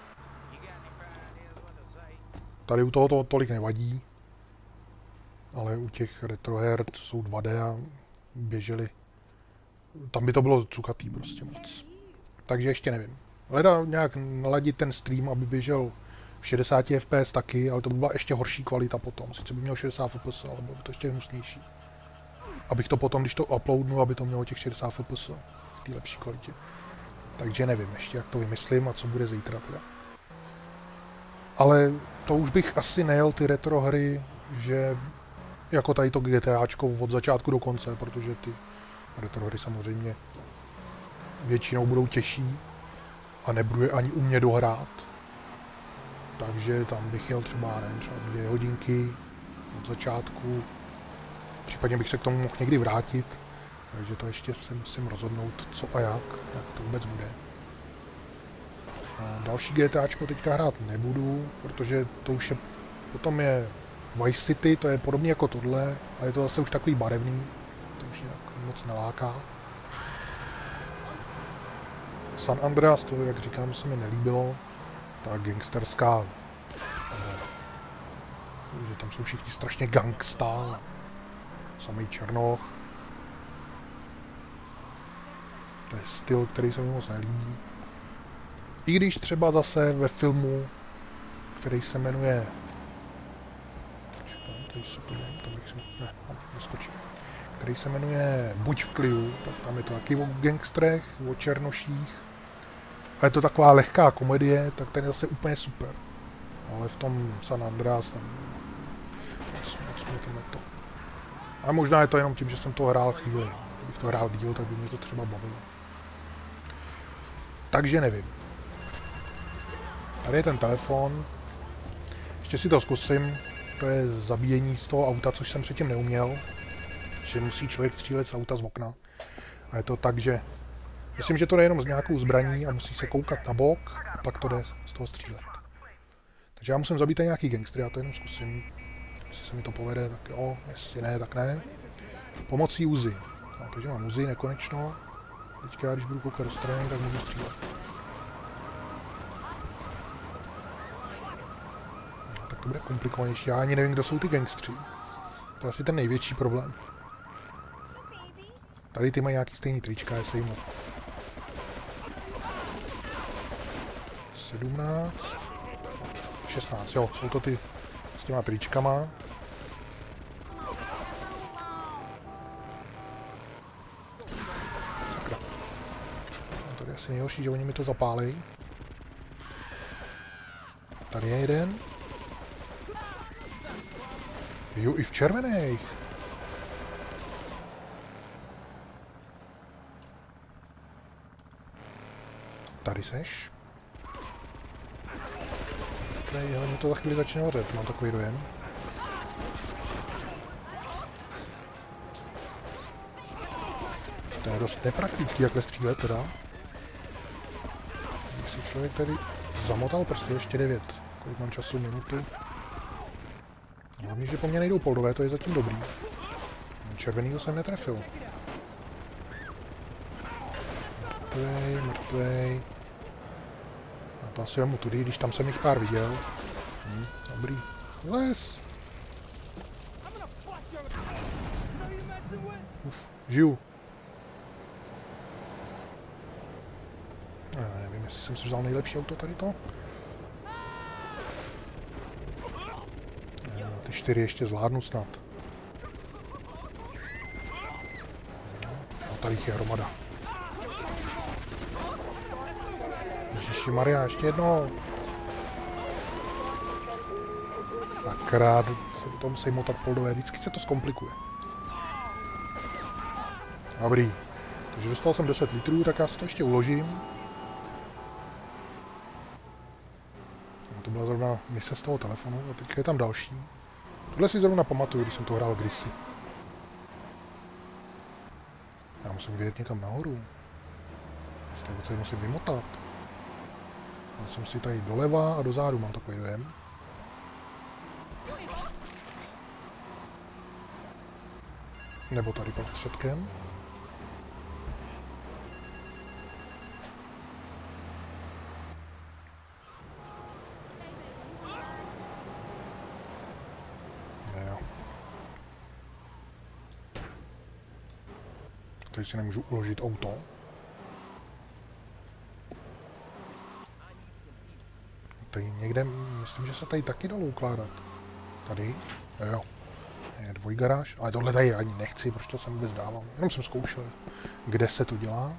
tady u toho to tolik nevadí. Ale u těch retroher jsou 2D a běžely. Tam by to bylo cukatý prostě moc. Takže ještě nevím. Hledám nějak naladit ten stream, aby běžel v 60 fps taky, ale to by byla ještě horší kvalita potom. Sice by měl 60 fps, ale bylo by to ještě hnusnější. Abych to potom, když to uploadnu, aby to mělo těch 60 fps v té lepší kvalitě. Takže nevím ještě, jak to vymyslím a co bude zítra teda. Ale to už bych asi nejel ty retro hry, že jako tady to GTAčko od začátku do konce, protože ty retro hry samozřejmě většinou budou těžší a nebudu je ani umět dohrát. Takže tam bych jel třeba, nevím, třeba 2 hodinky od začátku. Případně bych se k tomu mohl někdy vrátit. Takže to ještě se musím rozhodnout, co a jak to vůbec bude. A další GTAčko teďka hrát nebudu, protože to už je, potom je Vice City, to je podobně jako tohle, ale je to zase už takový barevný, to už nějak moc neláká. San Andreas, to jak říkám, se mi nelíbilo, ta gangsterská, že tam jsou všichni strašně gangsta, samý černoch. To je styl, který se mi moc nelíbí. I když třeba zase ve filmu, který se jmenuje... který se jmenuje Buď v klidu, tak tam je to taky o gangstrech, o černoších. A je to taková lehká komedie, tak ten je zase úplně super. Ale v tom San Andreas tam moc mě to neto. A možná je to jenom tím, že jsem to hrál chvíli. Kdybych to hrál díl, tak by mě to třeba bavilo. Takže nevím. Tady je ten telefon. Ještě si to zkusím. To je zabíjení z toho auta, což jsem předtím neuměl. Že musí člověk střílet z auta z okna. A je to tak, že... Myslím, že to jde jenom z nějakou zbraní a musí se koukat na bok a pak to jde z toho střílet. Takže já musím zabít nějaký gangstry, já to jenom zkusím. Jestli se mi to povede, tak jo, jestli ne, tak ne. Pomocí Uzi. No, takže mám Uzi nekonečno. Teďka, když budu koukat do strany, tak můžu střílet. No, tak to bude komplikovanější. Já ani nevím, kdo jsou ty gangstři. To je asi ten největší problém. Tady ty mají nějaký stejný trička, já se jim 17, 16, jo, jsou to ty s těma tričkama. Sakra. No, tady je asi nejhorší, že oni mi to zapálí. Tady je jeden. Jo, i v červených. Tady seš. Tady, ale mi to za chvíli začne hořet, mám takový dojem. To je dost nepraktický, jakhle střílet teda. Když si člověk tady zamotal prsty, ještě 9. Kolik mám času? Minutu. Hlavně, že po mně nejdou poldové, to je zatím dobrý. Červenýho jsem netrefil. Mrtvej, mrtvej. A to asi vemu tudy, když tam jsem jich pár viděl. Dobrý. Les! Uf, žiju. Nevím, jestli jsem si vzal nejlepší auto tady to. Ty 4 ještě zvládnu snad. A tady je hromada. Ježiši Maria, ještě jedno. Sakra, se to musí motat poldové, vždycky se to zkomplikuje. Dobrý. Takže dostal jsem 10 litrů, tak já si to ještě uložím. No, to byla zrovna mise z toho telefonu a teďka je tam další. Tohle si zrovna pamatuju, když jsem to hrál kdysi. Já musím vyjet někam nahoru. Z toho se musím vymotat. Já jsem si tady doleva a dozadu, mám takový dojem. Nebo tady prostředkem. Jo. Tady si nemůžu uložit auto. Tady někde, myslím, že se tady taky dalo ukládat. Tady? Jo. Je dvojgaráž, ale tohle tady ani nechci, proč to sem vůbec dávám. Jenom jsem zkoušel, kde se to dělá.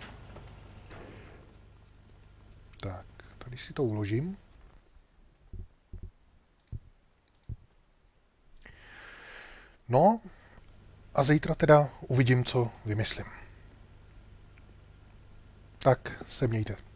Tak, tady si to uložím. No, a zítra teda uvidím, co vymyslím. Tak se mějte.